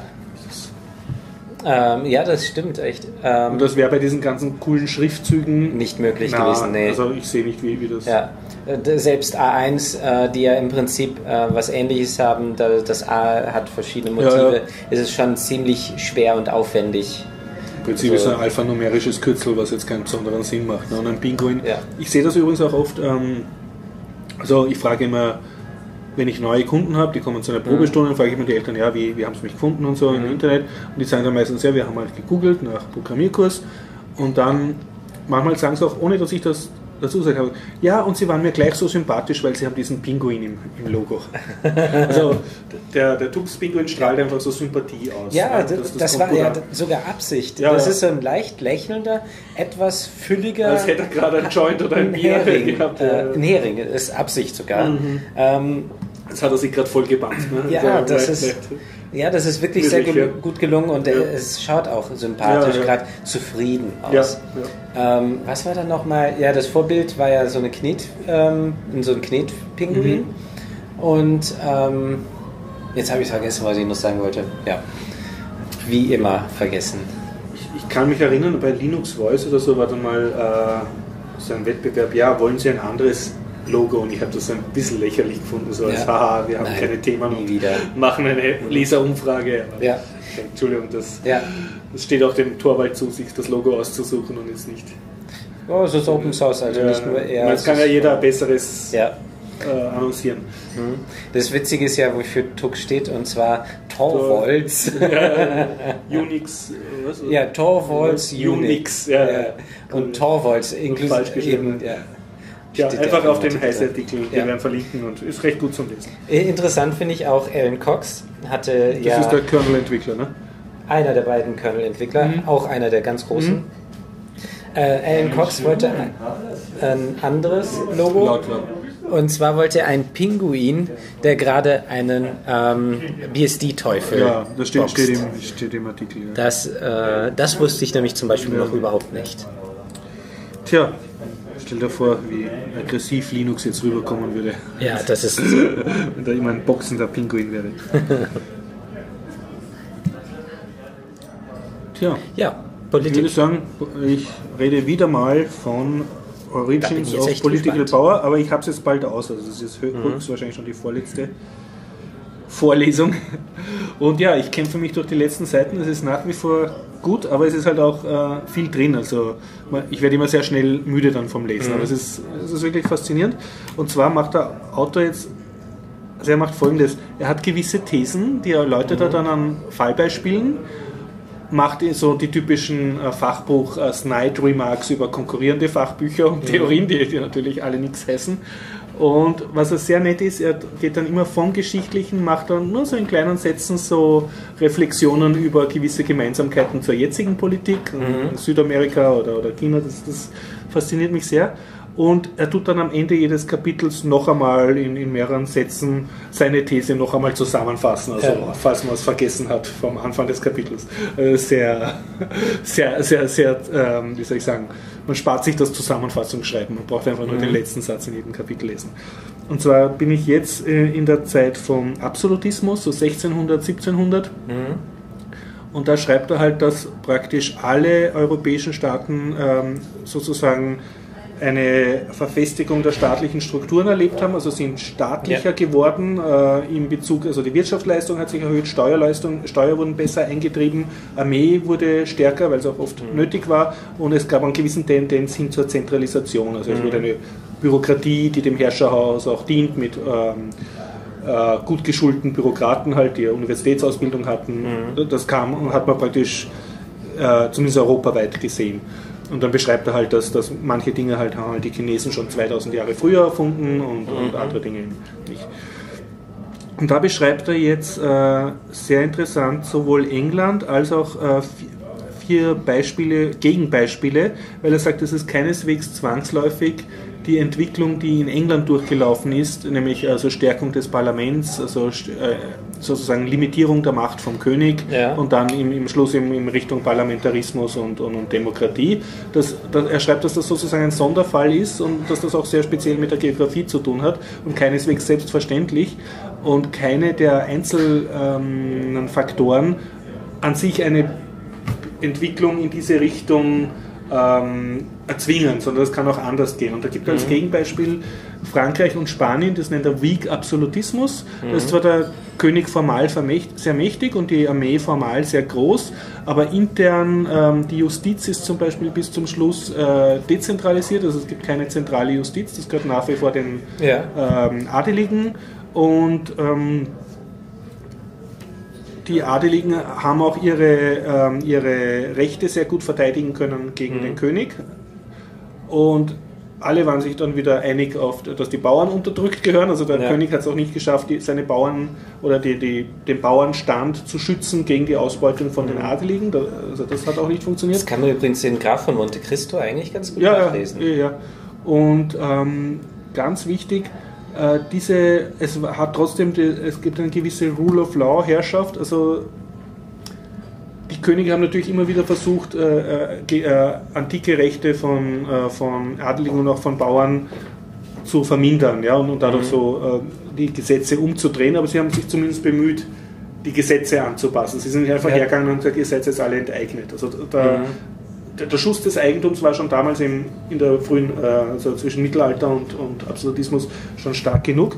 Ähm, ja, das stimmt echt. Ähm, Und das wäre bei diesen ganzen coolen Schriftzügen nicht möglich na, gewesen, nee. Also ich sehe nicht, wie, wie das. Ja, äh, selbst A eins, äh, die ja im Prinzip äh, was Ähnliches haben, da, das A hat verschiedene Ja, Motive, ja. ist es schon ziemlich schwer und aufwendig. Im Prinzip Also- ist ein alphanumerisches Kürzel, was jetzt keinen besonderen Sinn macht. Ne? Und ein Pinguin. Ja. Ich sehe das übrigens auch oft. Ähm, also ich frage immer, wenn ich neue Kunden habe, die kommen zu einer Probestunde, dann frage ich immer die Eltern, ja, wie, wie haben sie mich gefunden und so Mhm. im Internet. Und die sagen dann meistens, ja, wir haben halt gegoogelt nach Programmierkurs. Und dann, manchmal sagen sie auch, ohne dass ich das dazu gesagt habe, ja, und sie waren mir gleich so sympathisch, weil sie haben diesen Pinguin im, im Logo. Also der, der Tux-Pinguin strahlt einfach so Sympathie aus. Ja, ne? das, Das- das das, kommt war gut ja an. d- sogar Absicht. Ja, das ja. ist so ein leicht lächelnder, etwas fülliger. Als hätte er gerade ein Joint oder ein ein Bier Hering. gehabt. Äh, Ja. ein Hering, ist Absicht sogar. Mhm. Ähm, Jetzt hat er sich gerade voll gebannt. Ne? ja, Also, das vielleicht- ist, vielleicht- ja, das ist wirklich Wirklich, sehr gel ja. gut gelungen und äh, Ja. es schaut auch sympathisch, Ja, ja. gerade zufrieden Ja, aus. Ähm, was war dann nochmal? Ja, das Vorbild war ja so eine Knet, ähm, so ein Knetpinguin. Mhm. Und ähm, jetzt habe ich vergessen, was ich noch sagen wollte. Ja, wie immer vergessen. ich, ich kann mich erinnern, bei Linux Voice oder so war dann mal äh, so ein Wettbewerb, ja, wollen Sie ein anderes Logo? Und ich habe das ein bisschen lächerlich gefunden, so als, Ja. haha, wir haben Nein, keine Themen nie und wieder. machen eine Leserumfrage. Aber Ja. Entschuldigung, das, Ja, das steht auch dem Torwald zu, sich das Logo auszusuchen und jetzt nicht. oh, es ist Open Source, also Ja, nicht nur er. Jetzt kann ja jeder ein besseres Ja. äh, annoncieren. Mhm. Das Witzige ist ja, wofür Tux steht, und zwar Torvalds. Ja, Unix, äh, was? Ja, Torvalds Unix, Unix. ja, Ja. ja. Und Torvalds falsch inklusive geschrieben. eben. Ja. Ja, Steht einfach ja auf auch dem noch Heiß-Artikel, drin. wir Ja. werden verlinken und ist recht gut zum Lesen. Interessant finde ich auch, Alan Cox hatte Das ja ist der Kernel-Entwickler, ne? einer der beiden Kernel-Entwickler, Mhm. auch einer der ganz großen. Äh, Alan Cox wollte ein, ein anderes Logo. Laut war. Und zwar wollte er einen Pinguin, der gerade einen ähm, B S D-Teufel Ja, das steht, boxt. steht, im, steht im Artikel. Ja. Das, äh, das wusste ich nämlich zum Beispiel noch überhaupt nicht. Tja, stell dir vor, wie aggressiv Linux jetzt rüberkommen würde, Ja, das ist. wenn da immer ein boxender Pinguin wäre. Tja, Ja, ich Politik. würde sagen, ich rede wieder mal von Da bin ich Origins jetzt of echt Political gespannt. Power, aber ich habe es jetzt bald aus, also das ist hö- Mhm. höchstwahrscheinlich schon die vorletzte Vorlesung. Und ja, ich kämpfe mich durch die letzten Seiten, es ist nach wie vor gut, aber es ist halt auch äh, viel drin, also man- ich werde immer sehr schnell müde dann vom Lesen, Mhm. aber es ist, es ist wirklich faszinierend. Und zwar macht der Autor jetzt, also er macht folgendes, er hat gewisse Thesen, die erläutert er dann an Fallbeispielen, macht so die typischen äh, Fachbuch äh, Snide-Remarks über konkurrierende Fachbücher und Theorien, die, die natürlich alle nichts heißen. Und was er sehr nett ist, er geht dann immer vom Geschichtlichen, macht dann nur so in kleinen Sätzen so Reflexionen über gewisse Gemeinsamkeiten zur jetzigen Politik, in Südamerika oder, oder China, das, das fasziniert mich sehr. und er tut dann am Ende jedes Kapitels noch einmal in, in mehreren Sätzen seine These noch einmal zusammenfassen, also ja. falls man es vergessen hat vom Anfang des Kapitels. Sehr, sehr, sehr, sehr, ähm, wie soll ich sagen, man spart sich das Zusammenfassungsschreiben, man braucht einfach nur mhm. den letzten Satz in jedem Kapitel lesen. Und zwar bin ich jetzt äh, in der Zeit vom Absolutismus, so sechzehnhundert, siebzehnhundert. Mhm. Und da schreibt er halt, dass praktisch alle europäischen Staaten ähm, sozusagen eine Verfestigung der staatlichen Strukturen erlebt haben, also sind staatlicher ja. geworden äh, in Bezug, also die Wirtschaftsleistung hat sich erhöht, Steuerleistung, Steuer wurden besser eingetrieben, Armee wurde stärker, weil es auch oft mhm. nötig war, und es gab eine gewisse Tendenz hin zur Zentralisation, also es mhm. wurde eine Bürokratie, die dem Herrscherhaus auch dient, mit ähm, äh, gut geschulten Bürokraten halt, die Universitätsausbildung hatten, mhm. das kam und hat man praktisch äh, zumindest europaweit gesehen. Und dann beschreibt er halt, dass, dass manche Dinge halt haben halt die Chinesen schon zweitausend Jahre früher erfunden und, mhm. und andere Dinge nicht. Und da beschreibt er jetzt äh, sehr interessant sowohl England als auch äh, vier Beispiele, Gegenbeispiele, weil er sagt, es ist keineswegs zwangsläufig die Entwicklung, die in England durchgelaufen ist, nämlich also Stärkung des Parlaments, also äh, sozusagen Limitierung der Macht vom König ja. und dann im, im Schluss in, in Richtung Parlamentarismus und, und, und Demokratie. Das, das, er schreibt, dass das sozusagen ein Sonderfall ist und dass das auch sehr speziell mit der Geografie zu tun hat und keineswegs selbstverständlich und keine der einzelnen ähm, Faktoren an sich eine Entwicklung in diese Richtung ähm, erzwingen, sondern das kann auch anders gehen. Und da gibt er als mhm. Gegenbeispiel Frankreich und Spanien, das nennt er Weak Absolutismus. Mhm. Da ist zwar der König formal sehr mächtig und die Armee formal sehr groß, aber intern ähm, die Justiz ist zum Beispiel bis zum Schluss äh, dezentralisiert, also es gibt keine zentrale Justiz, das gehört nach wie vor den ja. ähm, Adeligen und ähm, die Adeligen haben auch ihre, ähm, ihre Rechte sehr gut verteidigen können gegen mhm. den König. Und alle waren sich dann wieder einig, auf, dass die Bauern unterdrückt gehören. Also der ja. König hat es auch nicht geschafft, die, seine Bauern oder die, die, den Bauernstand zu schützen gegen die Ausbeutung von mhm. den Adeligen. Da, also das hat auch nicht funktioniert. Das kann man übrigens in Graf von Monte Cristo eigentlich ganz gut ja, nachlesen. Ja, ja. Und ähm, ganz wichtig, diese, es hat trotzdem, die, es gibt eine gewisse Rule of Law Herrschaft, also die Könige haben natürlich immer wieder versucht, äh, äh, antike Rechte von, äh, von Adeligen und auch von Bauern zu vermindern, ja, und, und dadurch mhm. so äh, die Gesetze umzudrehen, aber sie haben sich zumindest bemüht, die Gesetze anzupassen. Sie sind nicht einfach ja. hergegangen und gesagt, ihr seid jetzt alle enteignet. Also da, mhm. Der Schuss des Eigentums war schon damals im, in der frühen, also zwischen Mittelalter und, und Absolutismus schon stark genug.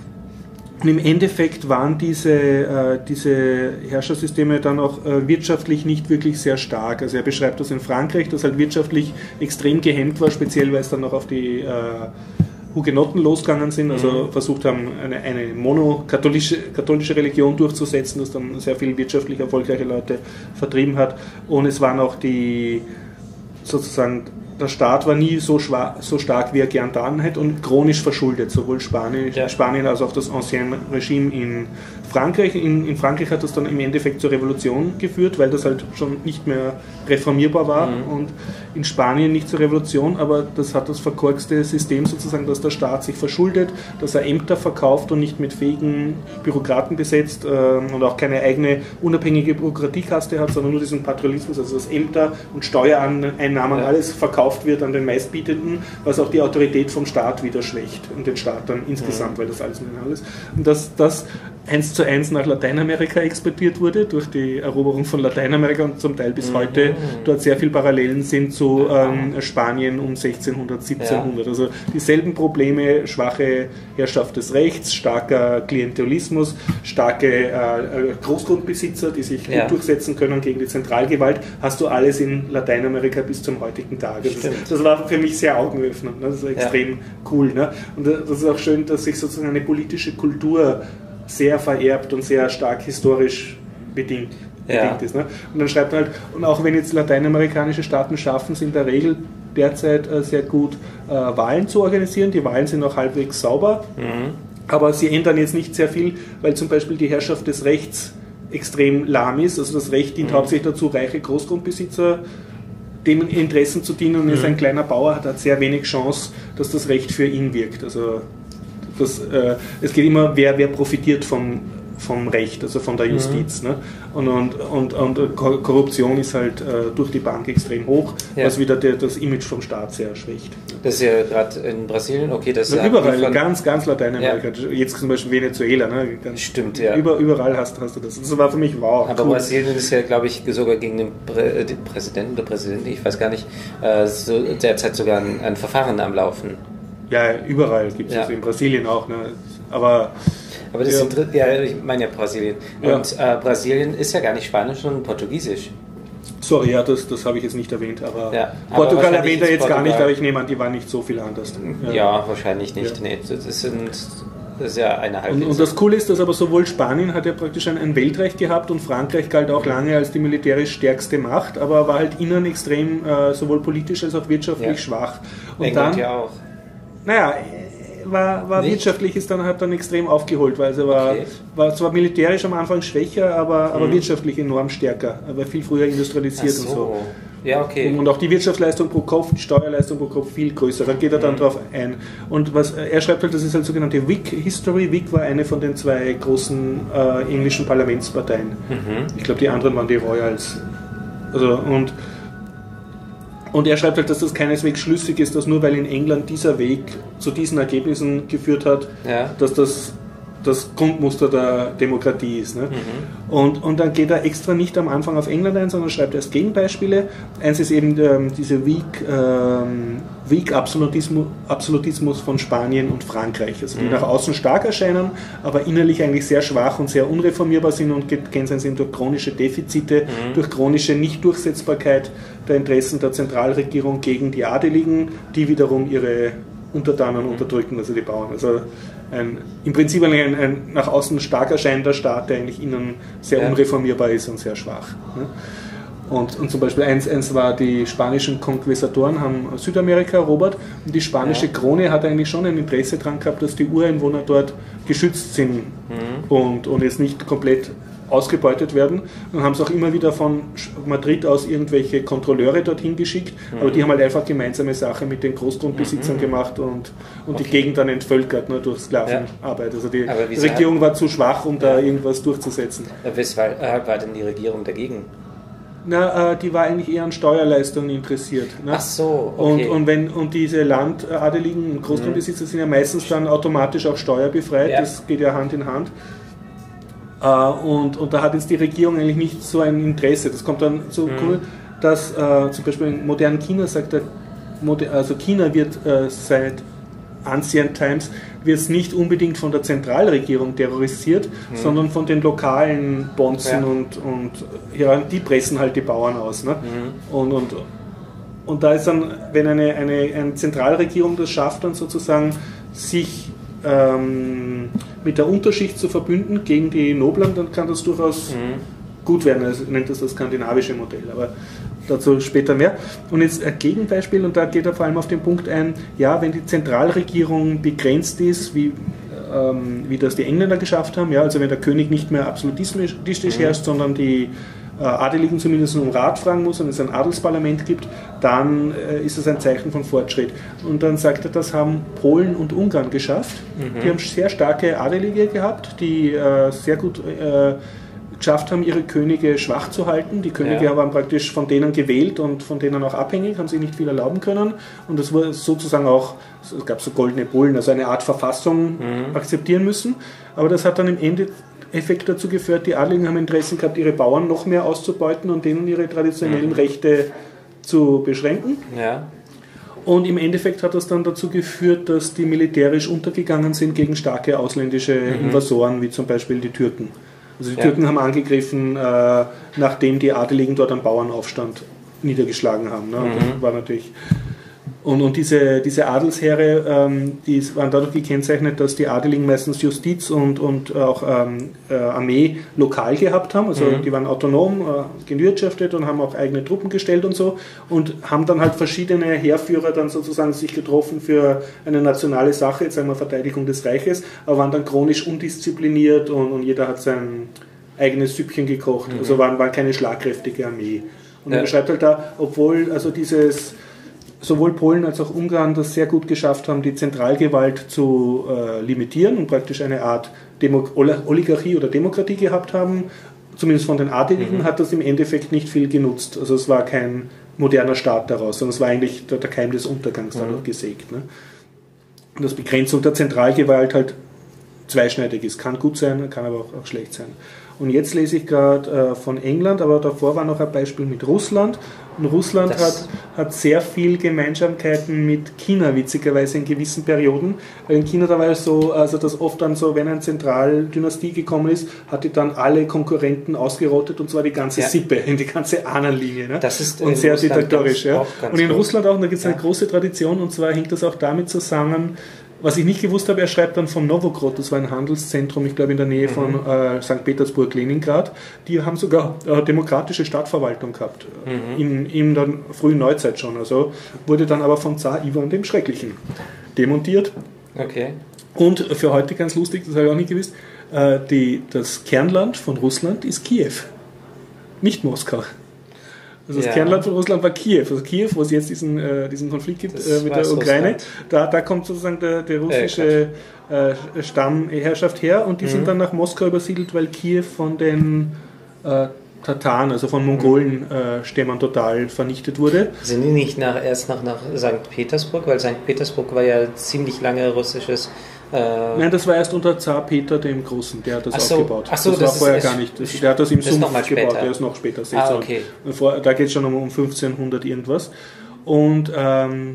Und im Endeffekt waren diese, diese Herrschersysteme dann auch wirtschaftlich nicht wirklich sehr stark. Also er beschreibt das in Frankreich, das halt wirtschaftlich extrem gehemmt war, speziell weil es dann noch auf die äh, Hugenotten losgegangen sind, also mhm. versucht haben, eine, eine monokatholische katholische Religion durchzusetzen, das dann sehr viele wirtschaftlich erfolgreiche Leute vertrieben hat. Und es waren auch die, sozusagen, der Staat war nie so, schwa- so stark, wie er gern getan hätte und chronisch verschuldet, sowohl Spanien, ja. Spanien als auch das Ancien Regime in Frankreich. In, in Frankreich hat das dann im Endeffekt zur Revolution geführt, weil das halt schon nicht mehr reformierbar war mhm. und in Spanien nicht zur Revolution, aber das hat das verkorkste System sozusagen, dass der Staat sich verschuldet, dass er Ämter verkauft und nicht mit fähigen Bürokraten besetzt äh, und auch keine eigene unabhängige Bürokratiekaste hat, sondern nur diesen Patriotismus, also dass Ämter und Steuereinnahmen ja. alles verkauft wird an den Meistbietenden, was auch die Autorität vom Staat wieder schwächt und den Staat dann insgesamt, mhm. weil das alles miteinander ist. Und dass das eins zu eins nach Lateinamerika exportiert wurde durch die Eroberung von Lateinamerika und zum Teil bis mhm. heute dort sehr viele Parallelen sind zu ähm, Spanien um sechzehnhundert, siebzehnhundert. Ja. Also dieselben Probleme, schwache Herrschaft des Rechts, starker Klientelismus, starke äh, Großgrundbesitzer, die sich ja. gut durchsetzen können gegen die Zentralgewalt, hast du alles in Lateinamerika bis zum heutigen Tag. Das, das war für mich sehr augenöffnend. Ne? Das ist extrem ja. cool. Ne? Und das ist auch schön, dass sich sozusagen eine politische Kultur sehr vererbt und sehr stark historisch bedingt, ja. bedingt ist. Ne? Und dann schreibt er halt, und auch wenn jetzt lateinamerikanische Staaten schaffen es in der Regel derzeit äh, sehr gut, äh, Wahlen zu organisieren, die Wahlen sind auch halbwegs sauber, mhm. aber sie ändern jetzt nicht sehr viel, weil zum Beispiel die Herrschaft des Rechts extrem lahm ist, also das Recht dient mhm. hauptsächlich dazu, reiche Großgrundbesitzer dem Interessen zu dienen und ist ein kleiner Bauer, hat, hat sehr wenig Chance, dass das Recht für ihn wirkt. Also das, äh, es geht immer, wer, wer profitiert vom, vom Recht, also von der Justiz. Mhm. Ne? Und, und, und, und Korruption ist halt äh, durch die Bank extrem hoch, ja. was wieder der, das Image vom Staat sehr schwächt. Das ist ja gerade in Brasilien, okay, das ist ja überall, von, ganz, ganz Lateinamerika. Ja. Jetzt zum Beispiel Venezuela. Ne? Ganz, Stimmt, ja. Über, überall hast, hast du das. Das war für mich wow. Aber cool. Brasilien ist ja, glaube ich, sogar gegen den, Prä, den Präsidenten oder Präsidentin, ich weiß gar nicht, äh, so derzeit sogar ein, ein Verfahren am Laufen. Ja, überall gibt es ja. das, in Brasilien auch. Ne? Aber Aber das ja. ja, ich meine ja Brasilien. Und ja. äh, Brasilien ist ja gar nicht Spanisch, sondern Portugiesisch. Sorry, ja, das, das habe ich jetzt nicht erwähnt, aber ja, Portugal erwähnt er jetzt Portugal gar nicht, aber ich nehme an, die waren nicht so viel anders. Ja, ja wahrscheinlich nicht. Ja. Nee, das, sind, das ist ja eine halbe und, und das Coole ist, dass aber sowohl Spanien hat ja praktisch ein, ein Weltrecht gehabt und Frankreich galt auch lange als die militärisch stärkste Macht, aber war halt innen extrem, äh, sowohl politisch als auch wirtschaftlich ja. schwach. Und England dann, ja auch. Naja, war, war wirtschaftlich ist dann, hat dann extrem aufgeholt, weil sie war, okay. war zwar militärisch am Anfang schwächer, aber, aber mhm. wirtschaftlich enorm stärker, aber viel früher industrialisiert so. und so. Ja, okay. Und auch die Wirtschaftsleistung pro Kopf, die Steuerleistung pro Kopf viel größer, da geht er dann mhm. drauf ein. Und was er schreibt halt, das ist halt sogenannte Whig History. Whig war eine von den zwei großen äh, englischen Parlamentsparteien. Mhm. Ich glaube, die anderen waren die Royals. Also, und Und er schreibt halt, dass das keineswegs schlüssig ist, dass nur weil in England dieser Weg zu diesen Ergebnissen geführt hat, ja. dass das das Grundmuster der Demokratie ist. Ne? Mhm. Und, und dann geht er extra nicht am Anfang auf England ein, sondern schreibt erst Gegenbeispiele. Eins ist eben ähm, diese Weak, ähm, Weak Absolutismus, Absolutismus von Spanien und Frankreich, also die mhm. nach außen stark erscheinen, aber innerlich eigentlich sehr schwach und sehr unreformierbar sind und gekennzeichnet sind durch chronische Defizite, mhm. durch chronische Nichtdurchsetzbarkeit der Interessen der Zentralregierung gegen die Adeligen, die wiederum ihre Untertanen unterdrücken, also die Bauern. Also ein, im Prinzip ein, ein nach außen stark erscheinender Staat, der eigentlich innen sehr ja. unreformierbar ist und sehr schwach. Und, und zum Beispiel eins, eins war, die spanischen Konquistadoren haben Südamerika erobert und die spanische ja. Krone hat eigentlich schon ein Interesse daran gehabt, dass die Ureinwohner dort geschützt sind mhm. und, und jetzt nicht komplett ausgebeutet werden und haben es auch immer wieder von Madrid aus irgendwelche Kontrolleure dorthin geschickt, mhm. aber die haben halt einfach gemeinsame Sache mit den Großgrundbesitzern mhm. gemacht und, und okay. die Gegend dann entvölkert, ne, durch Sklavenarbeit. Ja. Also die Regierung war zu schwach, um ja. da irgendwas durchzusetzen. Weshalb war denn die Regierung dagegen? Na, äh, die war eigentlich eher an Steuerleistungen interessiert. Ne? Ach so, okay. Und, und, wenn, und diese Landadeligen und Großgrundbesitzer mhm. sind ja meistens dann automatisch auch steuerbefreit, ja. das geht ja Hand in Hand. Und, und da hat jetzt die Regierung eigentlich nicht so ein Interesse. Das kommt dann so mhm. cool, dass äh, zum Beispiel in modernen China sagt er, also China wird äh, seit Ancient Times wird es nicht unbedingt von der Zentralregierung terrorisiert, mhm. sondern von den lokalen Bonzen ja. und, und ja, die pressen halt die Bauern aus. Ne? Mhm. Und, und, und da ist dann, wenn eine, eine, eine Zentralregierung das schafft, dann sozusagen sich ähm, mit der Unterschicht zu verbünden gegen die Noblen, dann kann das durchaus mhm. gut werden. Also nennt das das skandinavische Modell, aber dazu später mehr. Und jetzt ein Gegenbeispiel, und da geht er vor allem auf den Punkt ein, ja, wenn die Zentralregierung begrenzt ist, wie, ähm, wie das die Engländer geschafft haben, ja, also wenn der König nicht mehr absolutistisch mhm. herrscht, sondern die äh, Adeligen zumindest um Rat fragen muss und es ein Adelsparlament gibt, dann äh, ist es ein Zeichen von Fortschritt. Und dann sagt er, das haben Polen und Ungarn geschafft. Mhm. Die haben sehr starke Adelige gehabt, die äh, sehr gut äh, geschafft haben, ihre Könige schwach zu halten. Die Könige ja. waren praktisch von denen gewählt und von denen auch abhängig, haben sich nicht viel erlauben können. Und das war sozusagen auch, es gab so goldene Bullen, also eine Art Verfassung mhm. akzeptieren müssen. Aber das hat dann im Endeffekt dazu geführt, die Adligen haben Interessen gehabt, ihre Bauern noch mehr auszubeuten und denen ihre traditionellen mhm. Rechte zu beschränken. Ja. Und im Endeffekt hat das dann dazu geführt, dass die militärisch untergegangen sind gegen starke ausländische mhm. Invasoren, wie zum Beispiel die Türken. Also die ja. Türken haben angegriffen, äh, nachdem die Adeligen dort einen Bauernaufstand niedergeschlagen haben. Ne? Mhm. War natürlich und, und diese, diese Adelsheere, ähm, die waren dadurch gekennzeichnet, dass die Adeligen meistens Justiz und, und auch ähm, äh, Armee lokal gehabt haben. Also mhm. die waren autonom, äh, gewirtschaftet und haben auch eigene Truppen gestellt und so und haben dann halt verschiedene Heerführer dann sozusagen sich getroffen für eine nationale Sache, jetzt sagen wir Verteidigung des Reiches, aber waren dann chronisch undiszipliniert und, und jeder hat sein eigenes Süppchen gekocht. Mhm. Also waren, waren keine schlagkräftige Armee. Und Ja. er schreibt halt da, obwohl also dieses sowohl Polen als auch Ungarn das sehr gut geschafft haben, die Zentralgewalt zu äh, limitieren und praktisch eine Art Demo- Oligarchie oder Demokratie gehabt haben, zumindest von den Adeligen, mhm. hat das im Endeffekt nicht viel genutzt. Also es war kein moderner Staat daraus, sondern es war eigentlich der, der Keim des Untergangs dadurch mhm. gesägt. Ne? Und dass Begrenzung der Zentralgewalt halt zweischneidig ist. Kann gut sein, kann aber auch, auch schlecht sein. Und jetzt lese ich gerade äh, von England, aber davor war noch ein Beispiel mit Russland. Und Russland hat, hat sehr viel Gemeinsamkeiten mit China, witzigerweise in gewissen Perioden. Weil in China da war es so, also dass oft dann so, wenn eine Zentraldynastie gekommen ist, hat die dann alle Konkurrenten ausgerottet und zwar die ganze ja. Sippe, in die ganze Ahnenlinie. Ne? Das ist und sehr Russland diktatorisch. Ja. Und in gut. Russland auch, und da gibt es ja. eine große Tradition, und zwar hängt das auch damit zusammen, was ich nicht gewusst habe, er schreibt dann von Novgorod, das war ein Handelszentrum, ich glaube in der Nähe mhm. von äh, Sankt Petersburg, Leningrad. Die haben sogar äh, demokratische Stadtverwaltung gehabt, mhm. in, in der frühen Neuzeit schon. Also wurde dann aber von Zar Iwan dem Schrecklichen demontiert. Okay. Und für heute ganz lustig, das habe ich auch nicht gewusst, äh, die, das Kernland von Russland ist Kiew, nicht Moskau. Also das ja. Kernland von Russland war Kiew. Also Kiew, wo es jetzt diesen, äh, diesen Konflikt gibt äh, mit der Ukraine, da, da kommt sozusagen der, der russische äh, Stammherrschaft her und die mhm. sind dann nach Moskau übersiedelt, weil Kiew von den äh, Tataren, also von Mongolenstämmen äh, total vernichtet wurde. Sind die nicht nach, erst nach, nach Sankt Petersburg? Weil Sankt Petersburg war ja ziemlich lange russisches... Äh Nein, das war erst unter Zar Peter dem Großen, der hat das so, aufgebaut. Ach so, das, das war vorher ist, gar nicht. Das, der hat das im das Sumpf gebaut, der ist noch später. Ah, okay. Vor, da geht es schon um fünfzehnhundert irgendwas. Und ähm,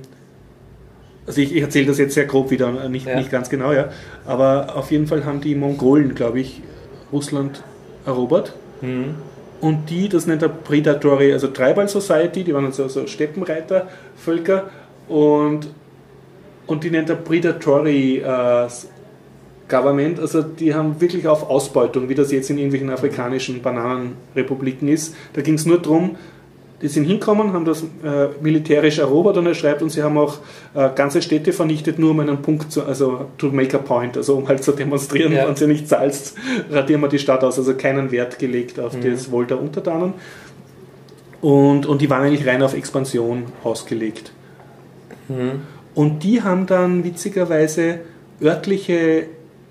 also ich, ich erzähle das jetzt sehr grob wieder, nicht, ja. nicht ganz genau, ja. Aber auf jeden Fall haben die Mongolen, glaube ich, Russland erobert. Mhm. Und die, das nennt er Predatory, also Tribal Society, die waren also so Steppenreitervölker und Und die nennt er Predatory äh, Government, also die haben wirklich auf Ausbeutung, wie das jetzt in irgendwelchen afrikanischen Bananenrepubliken ist. Da ging es nur darum, die sind hingekommen, haben das äh, militärisch erobert und er schreibt, und sie haben auch äh, ganze Städte vernichtet, nur um einen Punkt zu, also to make a point, also um halt zu demonstrieren, ja. wenn sie nicht zahlst, radieren wir die Stadt aus, also keinen Wert gelegt auf mhm. das Wohl der Untertanen. Und, und die waren eigentlich rein auf Expansion ausgelegt. Mhm. Und die haben dann witzigerweise örtliche,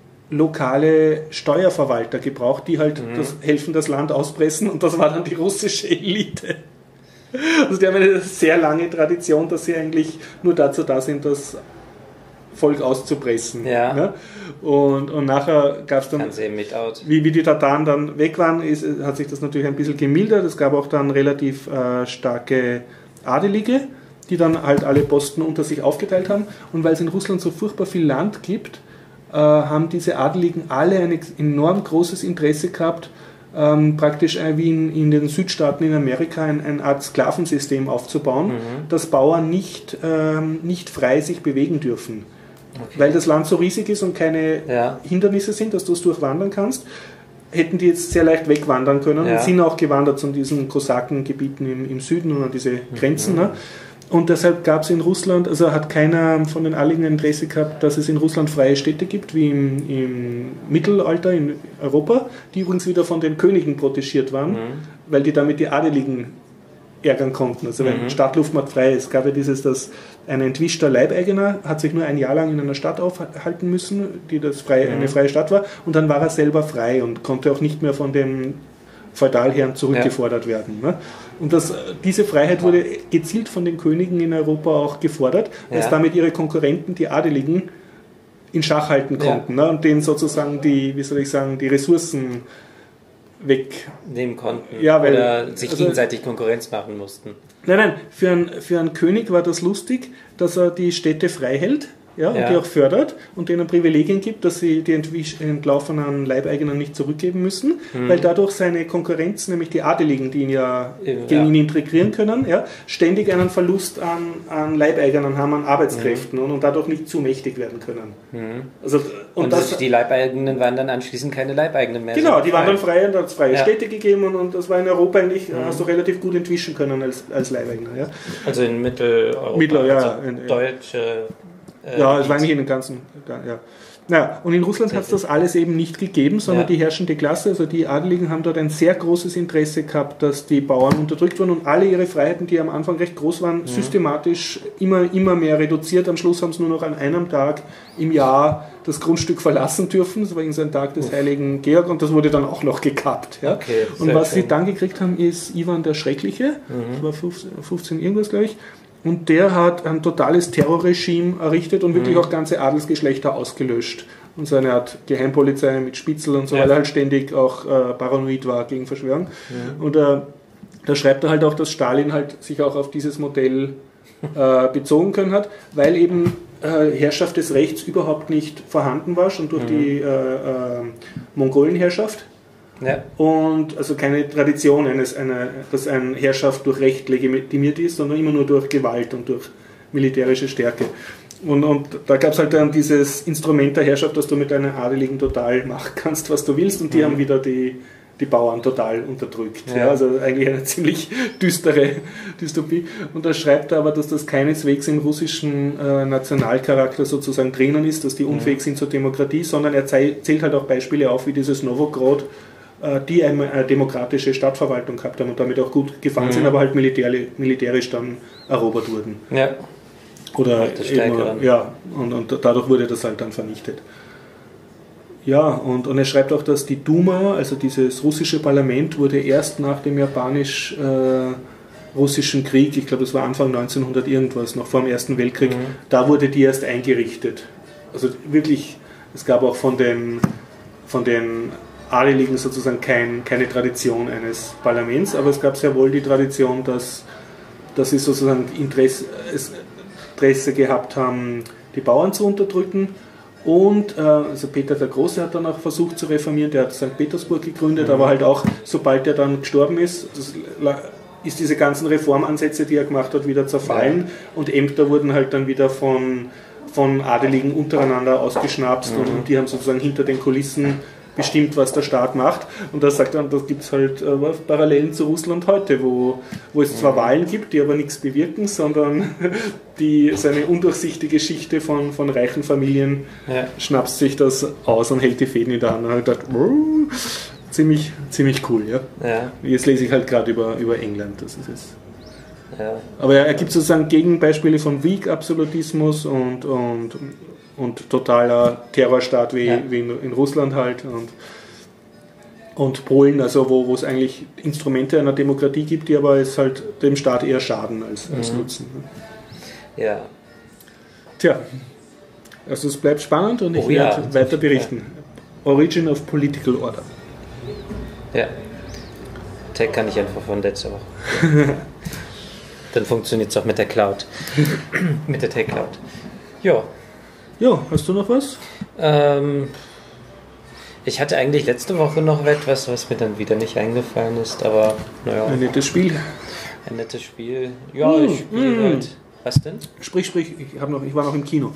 lokale Steuerverwalter gebraucht, die halt mhm. das, helfen, das Land auspressen, und das war dann die russische Elite. Also die haben eine sehr lange Tradition, dass sie eigentlich nur dazu da sind, das Volk auszupressen. Ja. Ne? Und, und nachher gab es dann, wie, wie die Tataren dann weg waren, ist, hat sich das natürlich ein bisschen gemildert. Es gab auch dann relativ äh, starke Adelige, die dann halt alle Posten unter sich aufgeteilt haben. Und weil es in Russland so furchtbar viel Land gibt, äh, haben diese Adeligen alle ein enorm großes Interesse gehabt, ähm, praktisch äh, wie in, in den Südstaaten in Amerika ein, eine Art Sklavensystem aufzubauen, mhm. dass Bauern nicht, ähm, nicht frei sich bewegen dürfen. Okay. Weil das Land so riesig ist und keine ja. Hindernisse sind, dass du es durchwandern kannst, hätten die jetzt sehr leicht wegwandern können ja. und sind auch gewandert zu diesen Kosakengebieten im, im Süden und an diese Grenzen. Mhm. Ne? Und deshalb gab es in Russland, also hat keiner von den Adligen Interesse gehabt, dass es in Russland freie Städte gibt, wie im, im Mittelalter in Europa, die übrigens wieder von den Königen protegiert waren, mhm. weil die damit die Adeligen ärgern konnten. Also wenn mhm. Stadtluft macht frei, es gab ja dieses, dass ein entwischter Leibeigener hat sich nur ein Jahr lang in einer Stadt aufhalten müssen, die das frei, mhm. eine freie Stadt war, und dann war er selber frei und konnte auch nicht mehr von dem Feudalherren zurückgefordert ja. werden. Ne? Und das, diese Freiheit wurde gezielt von den Königen in Europa auch gefordert, weil ja. damit ihre Konkurrenten, die Adeligen, in Schach halten konnten ja. ne? und denen sozusagen die, wie soll ich sagen, die Ressourcen wegnehmen konnten ja, weil, oder sich also, gegenseitig Konkurrenz machen mussten. Nein, nein, für einen, für einen König war das lustig, dass er die Städte frei hält. Ja, und ja. die auch fördert und denen Privilegien gibt, dass sie die entlaufenen Leibeigenern nicht zurückgeben müssen, mhm. weil dadurch seine Konkurrenz, nämlich die Adeligen, die ihn ja, ja. gegen ihn integrieren können, ja, ständig einen Verlust an, an Leibeigenern haben, an Arbeitskräften mhm. und, und dadurch nicht zu mächtig werden können. Mhm. Also, und und das, die Leibeigenen waren dann anschließend keine Leibeigenen mehr. Genau, die waren dann frei und hat es freie ja. Städte gegeben und, und das war in Europa eigentlich, mhm. hast du relativ gut entwischen können als, als Leibeigener. Ja. Also in Mitteleuropa, Mittel, ja, also in, deutsche... Ja, es war eigentlich in den ganzen, ja. Ja, und in Russland hat es das alles eben nicht gegeben, sondern Ja. die herrschende Klasse, also die Adeligen, haben dort ein sehr großes Interesse gehabt, dass die Bauern unterdrückt wurden und alle ihre Freiheiten, die am Anfang recht groß waren, Mhm. systematisch immer, immer mehr reduziert. Am Schluss haben sie nur noch an einem Tag im Jahr das Grundstück verlassen dürfen. Das war irgendein so ein Tag des heiligen Georg und das wurde dann auch noch gekappt. Ja? Okay, und sehr was sie schön. dann gekriegt haben, ist Iwan der Schreckliche. Mhm. Das war fünfzehn, fünfzehn irgendwas, glaube ich. Und der hat ein totales Terrorregime errichtet und wirklich Mhm. auch ganze Adelsgeschlechter ausgelöscht. Und so eine Art Geheimpolizei mit Spitzel und so, Ja. weil er halt ständig auch äh, paranoid war gegen Verschwörung. Und äh, da schreibt er halt auch, dass Stalin halt sich auch auf dieses Modell äh, bezogen können hat, weil eben äh, Herrschaft des Rechts überhaupt nicht vorhanden war, schon durch Mhm. die äh, äh, Mongolenherrschaft. Ja. Und also keine Tradition, eines, eine, dass eine Herrschaft durch Recht legitimiert ist, sondern immer nur durch Gewalt und durch militärische Stärke. Und, und da gab es halt dann dieses Instrument der Herrschaft, dass du mit deinen Adeligen total machen kannst, was du willst, und die Mhm. haben wieder die, die Bauern total unterdrückt. Ja. Ja, also eigentlich eine ziemlich düstere Dystopie. Und da schreibt er aber, dass das keineswegs im russischen äh, Nationalcharakter sozusagen drinnen ist, dass die unfähig sind zur Demokratie, sondern er zei- zählt halt auch Beispiele auf, wie dieses Novgorod, äh, die eine, eine demokratische Stadtverwaltung gehabt haben und damit auch gut gefahren Mhm. sind, aber halt militär, militärisch dann erobert wurden. Ja. Oder Das Stärkere. eben, ja, und, und dadurch wurde das halt dann vernichtet. Ja, und, und er schreibt auch, dass die Duma, also dieses russische Parlament, wurde erst nach dem japanisch-russischen Krieg, ich glaube das war Anfang neunzehnhundert irgendwas, noch vor dem Ersten Weltkrieg, Mhm. da wurde die erst eingerichtet. Also wirklich, es gab auch von den, von den Adeligen sozusagen kein, keine Tradition eines Parlaments, aber es gab sehr wohl die Tradition, dass, dass sie sozusagen Interesse, es, Interesse gehabt haben, die Bauern zu unterdrücken. Und äh, also Peter der Große hat dann auch versucht zu reformieren, der hat Sankt Petersburg gegründet, Mhm. aber halt auch, sobald er dann gestorben ist, das, ist diese ganzen Reformansätze, die er gemacht hat, wieder zerfallen. Ja. Und Ämter wurden halt dann wieder von, von Adeligen untereinander ausgeschnapst Mhm. und, und die haben sozusagen hinter den Kulissen bestimmt, was der Staat macht. Und da sagt er, da gibt es halt äh, Parallelen zu Russland heute, wo, wo es zwar Wahlen gibt, die aber nichts bewirken, sondern die so eine undurchsichtige Geschichte von, von reichen Familien Ja. schnapst sich das aus und hält die Fäden in der Hand. Und ich dachte, wow, ziemlich, ziemlich cool. Ja. Ja. Jetzt lese ich halt gerade über, über England. Das ist es. Ja. Aber er, er gibt sozusagen Gegenbeispiele von Weak-Absolutismus und, und, und totaler Terrorstaat wie, Ja. wie in, in Russland halt. Und, und Polen, also wo, wo es eigentlich Instrumente einer Demokratie gibt, die aber es halt dem Staat eher schaden als, als Mhm. nutzen. Ja. Tja, also es bleibt spannend und ich Oh ja. werde weiter berichten. Origin of Political Order. Ja. Tag kann ich einfach von letzter Woche. Dann funktioniert es auch mit der Cloud. Mit der Tag Cloud. Ja. Ja, hast du noch was? Ähm, ich hatte eigentlich letzte Woche noch etwas, was mir dann wieder nicht eingefallen ist, aber naja, Ein nettes Spiel. ein nettes Spiel. Ja, Mm, ich spiele mm. halt. Was denn? Sprich, sprich, ich, hab noch, ich war noch im Kino.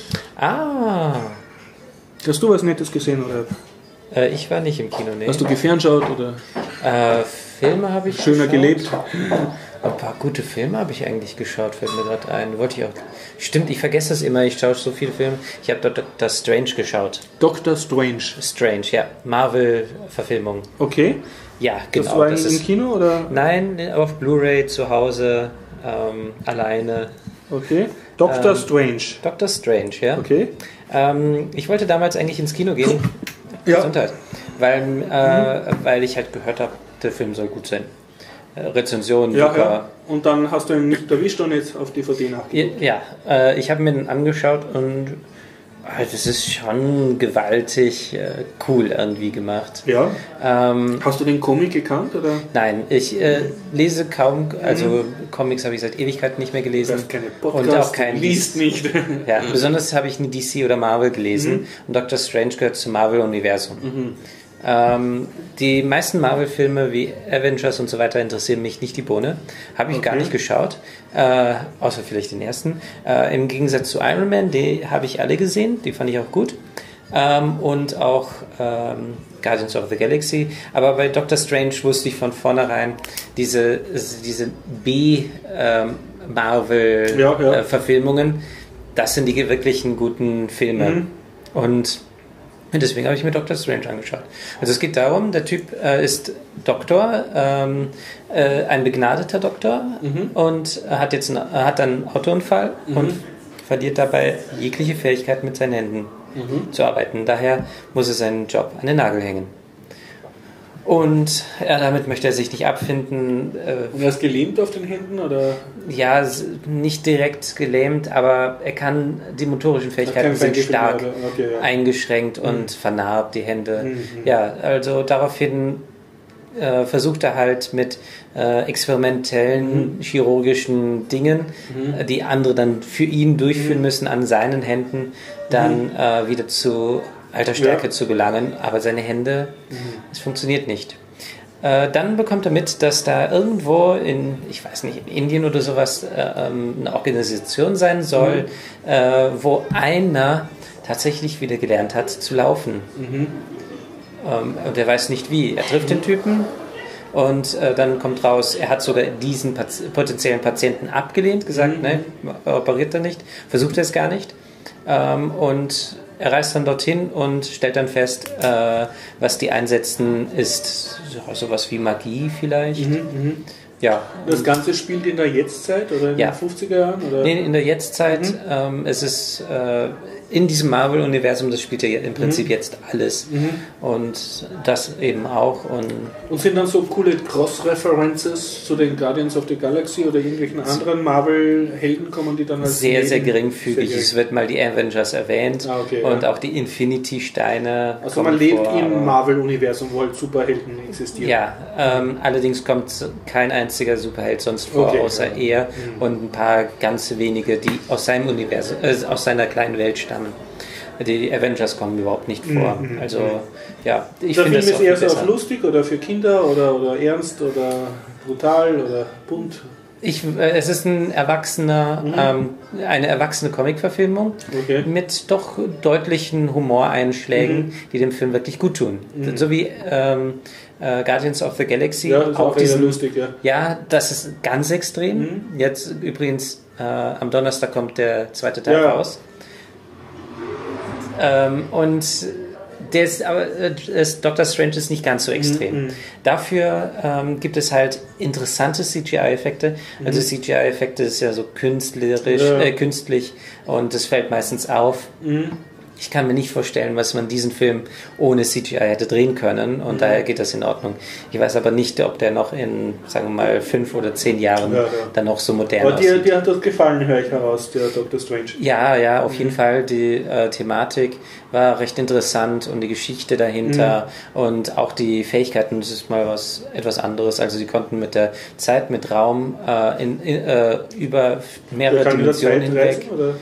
Ah, Hast du was Nettes gesehen oder äh, ich war nicht im Kino, nee. hast du gefernschau oder Äh, Filme habe ich schöner geschaut. gelebt? Ein paar gute Filme habe ich eigentlich geschaut, fällt mir gerade ein. Wollte ich auch. Stimmt, ich vergesse das immer, ich schaue so viele Filme. Ich habe dort Doctor Strange geschaut. Doctor Strange. Strange, ja. Marvel-Verfilmung. Okay. Ja, genau. Das war in, das im ist, Kino oder? nein, auf Blu-ray zu Hause, ähm, alleine. Okay. Doctor Ähm, Strange. Doctor Strange, ja. Okay. Ähm, ich wollte damals eigentlich ins Kino gehen. Ja. Gesundheit. Weil, äh, weil ich halt gehört habe, der Film soll gut sein. Äh, Rezension, Ja, super. ja. Und dann hast du ihn nicht erwischt und jetzt auf D V D nachgeguckt. Ja, äh, ich habe mir den angeschaut und äh, das ist schon gewaltig äh, cool irgendwie gemacht. Ja. Ähm, Hast du den Comic gekannt oder? nein, ich äh, lese kaum, also Comics habe ich seit Ewigkeit nicht mehr Du gelesen. hast keine Und Podcasts, auch kein liest nicht. Ja, besonders habe ich nie D C oder Marvel gelesen und Doctor Strange gehört zum Marvel-Universum. Ähm, die meisten Marvel-Filme wie Avengers und so weiter interessieren mich nicht die Bohne. Habe ich Okay. gar nicht geschaut, äh, außer vielleicht den ersten. Äh, Im Gegensatz zu Iron Man, die habe ich alle gesehen, die fand ich auch gut. Ähm, und auch ähm, Guardians of the Galaxy. Aber bei Doctor Strange wusste ich von vornherein, diese, diese Ja, ja. B-Marvel-Verfilmungen, das sind die wirklichen guten Filme. Mhm. Und deswegen habe ich mir Doctor Strange angeschaut. Also es geht darum, der Typ äh, ist Doktor, ähm, äh, ein begnadeter Doktor mhm. und hat jetzt einen, hat einen Autounfall mhm. und verliert dabei jegliche Fähigkeit mit seinen Händen mhm. zu arbeiten. Daher muss er seinen Job an den Nagel hängen. Und ja, damit möchte er sich nicht abfinden. Und er ist gelähmt auf den Händen? Oder? Ja, nicht direkt gelähmt, aber er kann, die motorischen Fähigkeiten sind stark okay, ja. eingeschränkt mhm. und vernarbt, die Hände. Mhm. Ja, also daraufhin äh, versucht er halt mit äh, experimentellen mhm. chirurgischen Dingen, mhm. die andere dann für ihn durchführen mhm. müssen an seinen Händen, dann mhm. äh, wieder zu alter Stärke ja. zu gelangen, aber seine Hände, mhm. es funktioniert nicht. Äh, dann bekommt er mit, dass da irgendwo in, ich weiß nicht, in Indien oder sowas, äh, eine Organisation sein soll, mhm. äh, wo einer tatsächlich wieder gelernt hat zu laufen. Mhm. Ähm, und er weiß nicht wie. Er trifft mhm. den Typen und äh, dann kommt raus, er hat sogar diesen Pati- potenziellen Patienten abgelehnt, gesagt, mhm. ne, operiert er nicht, versucht er es gar nicht. Ähm, und er reist dann dorthin und stellt dann fest, äh, was die einsetzen, ist sowas wie Magie vielleicht. Mhm, mh. Ja. Das Ganze spielt in der Jetztzeit oder in ja. den fünfziger Jahren? Oder? Nee, in der Jetztzeit. Mhm. Ähm, es ist äh, in diesem Marvel-Universum, das spielt ja im Prinzip mhm. jetzt alles. Mhm. Und das eben auch. Und, und sind dann so coole Cross-References zu den Guardians of the Galaxy oder irgendwelchen anderen Marvel-Helden kommen, die dann als sehr, Leben, sehr geringfügig. Sehr es wird mal die Avengers erwähnt ah, okay, und ja. auch die Infinity-Steine. Also man lebt vor, im Marvel-Universum, wo halt Superhelden existieren. Ja, ähm, allerdings kommt kein einziger Superheld sonst vor, okay, außer ja. er mhm. und ein paar ganz wenige, die aus seinem Universum, äh, aus seiner kleinen Welt stammen. Die Avengers kommen überhaupt nicht vor. Mhm. Also, ja, ich finde das. Der Film ist eher so auf lustig oder für Kinder oder, oder ernst oder brutal oder bunt? Ich, äh, es ist ein erwachsener, mhm. ähm, eine erwachsene Comic-Verfilmung okay. mit doch deutlichen Humoreinschlägen, mhm. die dem Film wirklich gut tun. Mhm. So wie ähm, äh, Guardians of the Galaxy. Ja, das ist auch, auch diesen, lustig, ja. Ja, das ist ganz extrem. Mhm. Jetzt übrigens, äh, am Donnerstag kommt der zweite Teil ja. raus. Ähm, und der ist, aber äh, Doctor Strange ist nicht ganz so extrem. Mhm. Dafür ähm, gibt es halt interessante C G I-Effekte. Mhm. Also C G I-Effekte ist ja so künstlerisch, ja. Äh, künstlich und das fällt meistens auf. Mhm. Ich kann mir nicht vorstellen, was man diesen Film ohne C G I hätte drehen können und mhm. daher geht das in Ordnung. Ich weiß aber nicht, ob der noch in, sagen wir mal, fünf oder zehn Jahren ja, ja. dann noch so modern aber aussieht. Aber dir hat das gefallen, höre ich heraus, der Doctor Strange. Ja, ja, auf mhm. jeden Fall. Die äh, Thematik war recht interessant und die Geschichte dahinter mhm. und auch die Fähigkeiten, das ist mal was etwas anderes. Also sie konnten mit der Zeit, mit Raum äh, in, in, äh, über mehrere Dimensionen hinweg... Reisen, oder?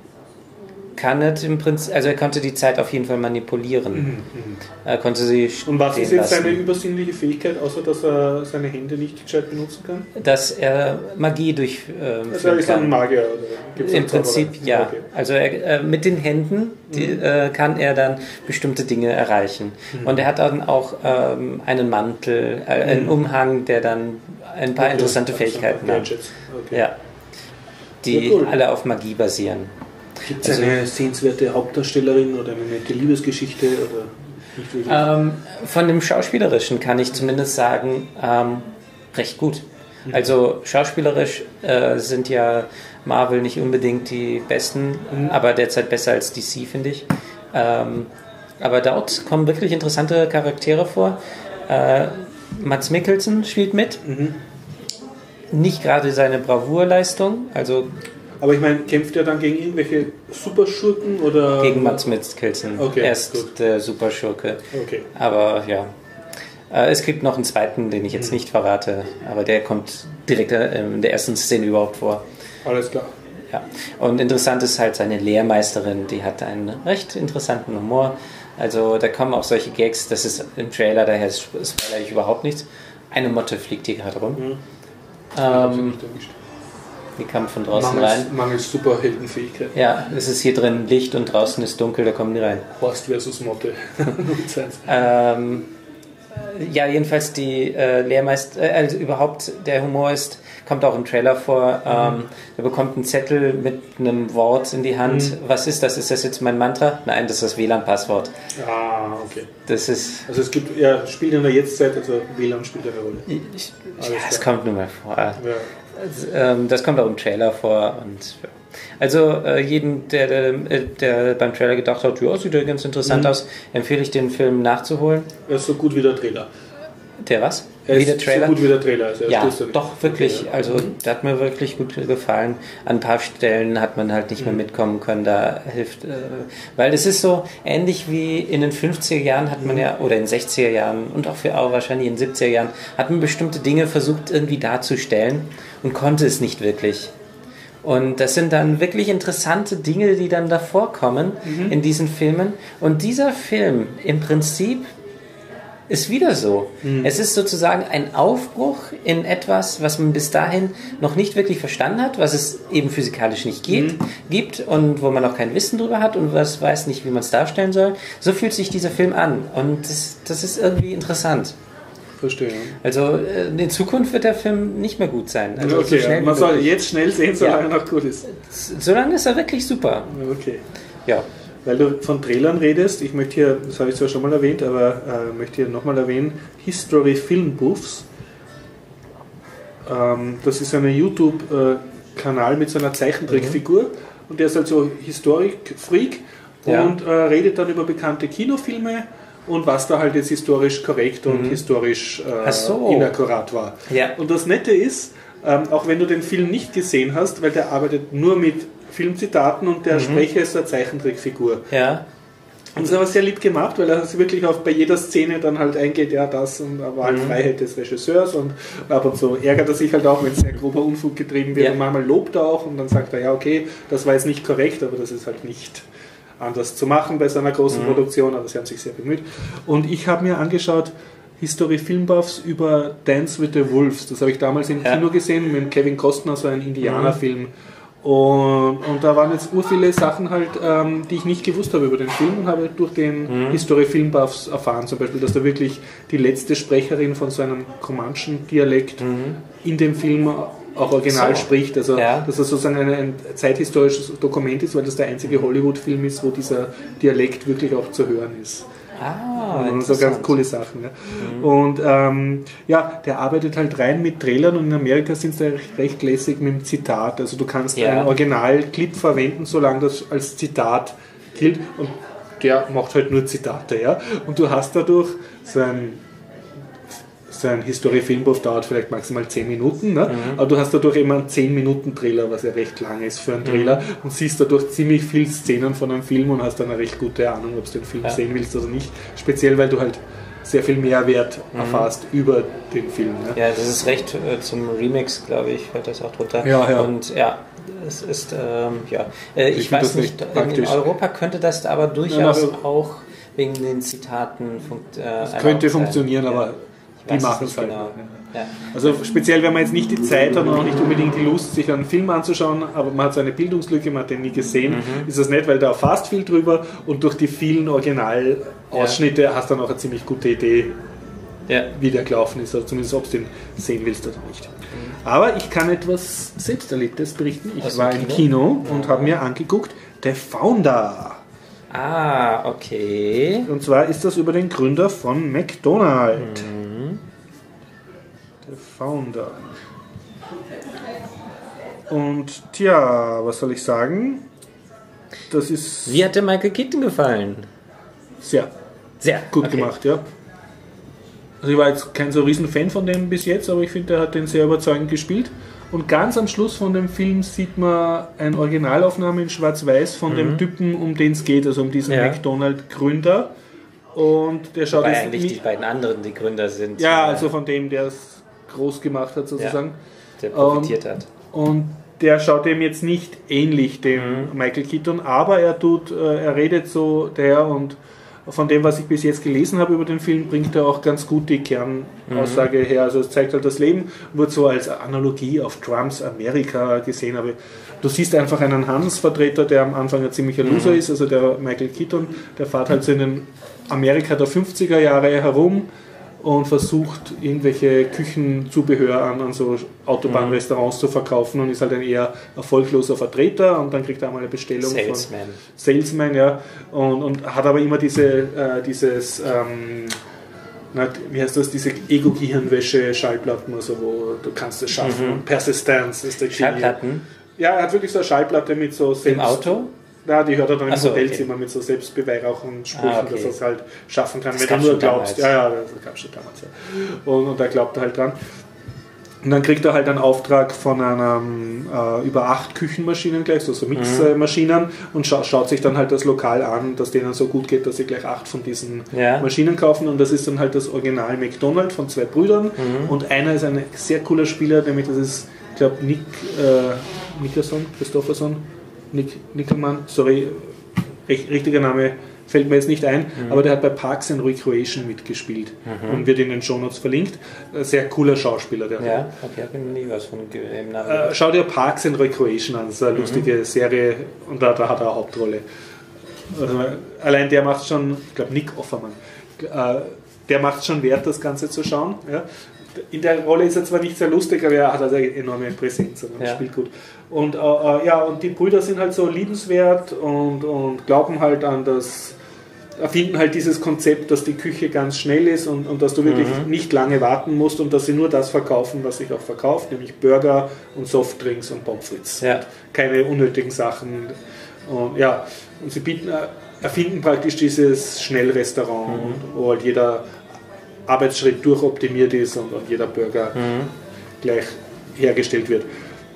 Kann es im Prinzip, also er konnte die Zeit auf jeden Fall manipulieren. Mhm, er konnte sie Und was ist jetzt lassen. Seine übersinnliche Fähigkeit, außer dass er seine Hände nicht gescheit benutzen kann? Dass er Magie durchführen ähm, also er ist ein Magier, oder? Gibt's Im Prinzip ja. Okay. Also er, äh, mit den Händen die, mhm. äh, kann er dann bestimmte Dinge erreichen. Mhm. Und er hat dann auch ähm, einen Mantel, äh, einen mhm. Umhang, der dann ein paar okay. interessante also Fähigkeiten hat. Okay. Ja. Die ja, cool. alle auf Magie basieren. Gibt es also, eine sehenswerte Hauptdarstellerin oder eine nette Liebesgeschichte? Oder nicht ähm, von dem Schauspielerischen kann ich zumindest sagen, ähm, recht gut. Mhm. Also schauspielerisch äh, sind ja Marvel nicht unbedingt die besten, mhm. aber derzeit besser als D C, finde ich. Ähm, aber dort kommen wirklich interessante Charaktere vor. Äh, Mads Mikkelsen spielt mit. Mhm. Nicht gerade seine Bravourleistung, also... Aber ich meine, kämpft er dann gegen irgendwelche Superschurken oder? Gegen Mads Mikkelsen. Okay, er ist gut. Der Superschurke. Okay. Aber ja. Es gibt noch einen zweiten, den ich jetzt nicht verrate, aber der kommt direkt in der ersten Szene überhaupt vor. Alles klar. Ja. Und interessant ist halt seine Lehrmeisterin, die hat einen recht interessanten Humor. Also da kommen auch solche Gags, das ist im Trailer, daher spoilere ich überhaupt nichts. Eine Motte fliegt hier gerade rum. Mhm. Ähm, Die kam von draußen mangels, rein. Mangels Superheldenfähigkeit. Ja, es ist hier drin Licht und draußen ist dunkel, da kommen die rein. Horst versus Motte. ähm, Ja, jedenfalls die äh, Lehrmeister, äh, also überhaupt der Humor ist, kommt auch im Trailer vor. Mhm. Ähm, er bekommt einen Zettel mit einem Wort in die Hand. Mhm. Was ist das? Ist das jetzt mein Mantra? Nein, das ist das W L A N-Passwort. Ah, okay. Das ist. Also es gibt ja spielt in der Jetztzeit, also W L A N spielt eine Rolle. Ich, ja, es kommt nur mal vor. Ja. Also, ähm, das kommt auch im Trailer vor und. Ja. Also äh, jeden, der, der, der beim Trailer gedacht hat, ja, sieht ja ganz interessant mhm. aus, empfehle ich den Film nachzuholen. Er ist so gut wie der Trailer. Der was? Er wie ist der Trailer? so gut wie der Trailer. Also ja, doch, wirklich. Okay, ja. Also der hat mir wirklich gut gefallen. An ein paar Stellen hat man halt nicht mhm. mehr mitkommen können. Da hilft, äh, weil es ist so ähnlich wie in den fünfziger Jahren hat man ja, oder in den sechziger Jahren und auch, für, auch wahrscheinlich in den siebziger Jahren, hat man bestimmte Dinge versucht irgendwie darzustellen und konnte es nicht wirklich. Und das sind dann wirklich interessante Dinge, die dann davor kommen mhm. in diesen Filmen. Und dieser Film im Prinzip ist wieder so. Mhm. Es ist sozusagen ein Aufbruch in etwas, was man bis dahin noch nicht wirklich verstanden hat, was es eben physikalisch nicht geht, mhm. gibt und wo man auch kein Wissen drüber hat und was weiß nicht, wie man es darstellen soll. So fühlt sich dieser Film an. Und das, das ist irgendwie interessant. Verstehe. Also in Zukunft wird der Film nicht mehr gut sein. Also okay, so ja. Man soll jetzt schnell sehen, solange er noch gut ist. Solange ist er wirklich super. Okay. Ja. Weil du von Trailern redest, ich möchte hier, das habe ich zwar schon mal erwähnt, aber äh, möchte hier nochmal erwähnen, History Film Buffs. Ähm, das ist ein YouTube-Kanal mit so einer Zeichentrickfigur mhm. und der ist halt so Historik-Freak ja. und äh, redet dann über bekannte Kinofilme und was da halt jetzt historisch korrekt und mhm. historisch äh, so. inakkurat war. Ja. Und das Nette ist, ähm, auch wenn du den Film nicht gesehen hast, weil der arbeitet nur mit Filmzitaten und der mhm. Sprecher ist eine Zeichentrickfigur. Ja. Und das ist aber sehr lieb gemacht, weil er sich wirklich auf bei jeder Szene dann halt eingeht, ja das und war halt mhm. Freiheit des Regisseurs und ab und zu ärgert er sich halt auch, wenn sehr grober Unfug getrieben wird ja. und manchmal lobt er auch und dann sagt er, ja okay, das war jetzt nicht korrekt, aber das ist halt nicht anders zu machen bei so einer großen mhm. Produktion, aber sie haben sich sehr bemüht. Und ich habe mir angeschaut, History Film Buffs über Dance with the Wolves, das habe ich damals im ja. Kino gesehen, mit Kevin Costner, so ein Indianerfilm. Mhm. Und, und da waren jetzt ur viele Sachen halt, ähm, die ich nicht gewusst habe über den Film und habe durch den mhm. History Film Buffs erfahren, zum Beispiel, dass da wirklich die letzte Sprecherin von so einem Comanchen Dialekt mhm. in dem Film auch original so. spricht, also ja. dass das sozusagen ein, ein zeithistorisches Dokument ist, weil das der einzige Hollywood-Film ist, wo dieser Dialekt wirklich auch zu hören ist. Ah, und so ganz coole Sachen. Ja. Mhm. Und ähm, ja, der arbeitet halt rein mit Trailern und in Amerika sind sie recht, recht lässig mit dem Zitat. Also du kannst ja. einen Originalclip verwenden, solange das als Zitat gilt und der macht halt nur Zitate. Ja. Und du hast dadurch so ein so ein History-Filmbuff dauert vielleicht maximal zehn Minuten, ne? Mhm. aber du hast dadurch immer einen zehn Minuten Trailer, was ja recht lang ist für einen Trailer mhm. und siehst dadurch ziemlich viele Szenen von einem Film und hast dann eine recht gute Ahnung, ob du den Film ja. sehen willst oder nicht. Speziell, weil du halt sehr viel Mehrwert mhm. erfährst über den Film. Ne? Ja, das ist recht äh, zum Remix, glaube ich, fällt das auch drunter. Ja, ja. Und ja, es ist, ähm, ja, äh, ich, ich weiß nicht, in, in Europa könnte das aber durchaus ja, auch wegen den Zitaten funkt, äh, das könnte funktionieren, ja. aber die machen es halt. Genau. Ja. Also speziell, wenn man jetzt nicht die Zeit hat und auch nicht unbedingt die Lust, sich einen Film anzuschauen, aber man hat so eine Bildungslücke, man hat den nie gesehen, mhm. ist das nett, weil da erfährst viel drüber und durch die vielen Originalausschnitte ja. hast du dann auch eine ziemlich gute Idee, ja. wie der gelaufen ist, oder zumindest ob du den sehen willst oder nicht. Mhm. Aber ich kann etwas Selbsterlebtes berichten. Ich also war im Kino, Kino und ja. habe mir angeguckt, The Founder. Ah, okay. Und zwar ist das über den Gründer von McDonald's. Mhm. Der Founder. Und tja, was soll ich sagen? Das ist... Wie hat der Michael Keaton gefallen? Sehr. Sehr gut okay. gemacht, ja. Also ich war jetzt kein so riesen Fan von dem bis jetzt, aber ich finde, der hat den sehr überzeugend gespielt. Und ganz am Schluss von dem Film sieht man eine Originalaufnahme in Schwarz-Weiß von mhm. dem Typen, um den es geht, also um diesen ja. McDonald-Gründer. Und der schaut Wobei jetzt eigentlich nicht, die beiden anderen die Gründer sind. Ja, also von dem, der es groß gemacht hat sozusagen. Ja, der profitiert und, hat. Und der schaut dem jetzt nicht ähnlich, dem mhm. Michael Keaton, aber er tut, äh, er redet so der und von dem, was ich bis jetzt gelesen habe über den Film, bringt er auch ganz gut die Kernaussage mhm. her. Also es zeigt halt das Leben, wird so als Analogie auf Trumps Amerika gesehen. Aber du siehst einfach einen Hans-Vertreter, der am Anfang ein ziemlicher Loser mhm. ist, also der Michael Keaton, der fährt halt so in den Amerika der fünfziger Jahre herum und versucht, irgendwelche Küchenzubehör an, an so Autobahnrestaurants mhm. zu verkaufen und ist halt ein eher erfolgloser Vertreter und dann kriegt er einmal eine Bestellung Salesman. von Salesman, ja, und, und hat aber immer diese, äh, dieses, ähm, na, wie heißt das, diese Ego-Gehirnwäsche-Schallplatten, also wo du kannst es schaffen, mhm. Persistence ist der Schallplatten? Ja, er hat wirklich so eine Schallplatte mit so Selbst... Im Auto? Ja, die hört er dann im so, Hotelzimmer okay. mit so Selbstbeweihräuchern Sprüchen, ah, okay. dass er es halt schaffen kann, das wenn du nur glaubst. Damals. Ja, ja, das gab es schon damals. Ja. Und, und da glaubt er halt dran. Und dann kriegt er halt einen Auftrag von einem äh, über acht Küchenmaschinen gleich, so, so Mixmaschinen, mhm. und scha schaut sich dann halt das Lokal an, dass denen so gut geht, dass sie gleich acht von diesen ja. Maschinen kaufen. Und das ist dann halt das Original McDonald's von zwei Brüdern. Mhm. Und einer ist ein sehr cooler Spieler, nämlich das ist, ich glaube, Nick äh, Nickerson, Christopherson, Nick Nickelmann, sorry, richtiger Name fällt mir jetzt nicht ein, mhm. aber der hat bei Parks and Recreation mitgespielt mhm. und wird in den Shownotes verlinkt. Sehr cooler Schauspieler. Der ja, okay, habe ich nie was von dem Namen. Äh, schau dir Parks and Recreation an, das ist eine mhm. lustige Serie und da, da hat er eine Hauptrolle. Also, allein der macht schon, ich glaube Nick Offerman, äh, der macht schon wert, das Ganze zu schauen. Ja. In der Rolle ist er zwar nicht sehr lustig, aber er hat also eine enorme Präsenz und ja. spielt gut. Und, äh, ja, und die Brüder sind halt so liebenswert und, und glauben halt an das, erfinden halt dieses Konzept, dass die Küche ganz schnell ist und, und dass du wirklich mhm. nicht lange warten musst und dass sie nur das verkaufen, was sich auch verkauft, nämlich Burger und Softdrinks und Pommes frites. Ja. Keine unnötigen Sachen. Und, ja, und sie bieten, erfinden praktisch dieses Schnellrestaurant, mhm. wo halt jeder Arbeitsschritt durchoptimiert ist und, und jeder Burger mhm. gleich hergestellt wird.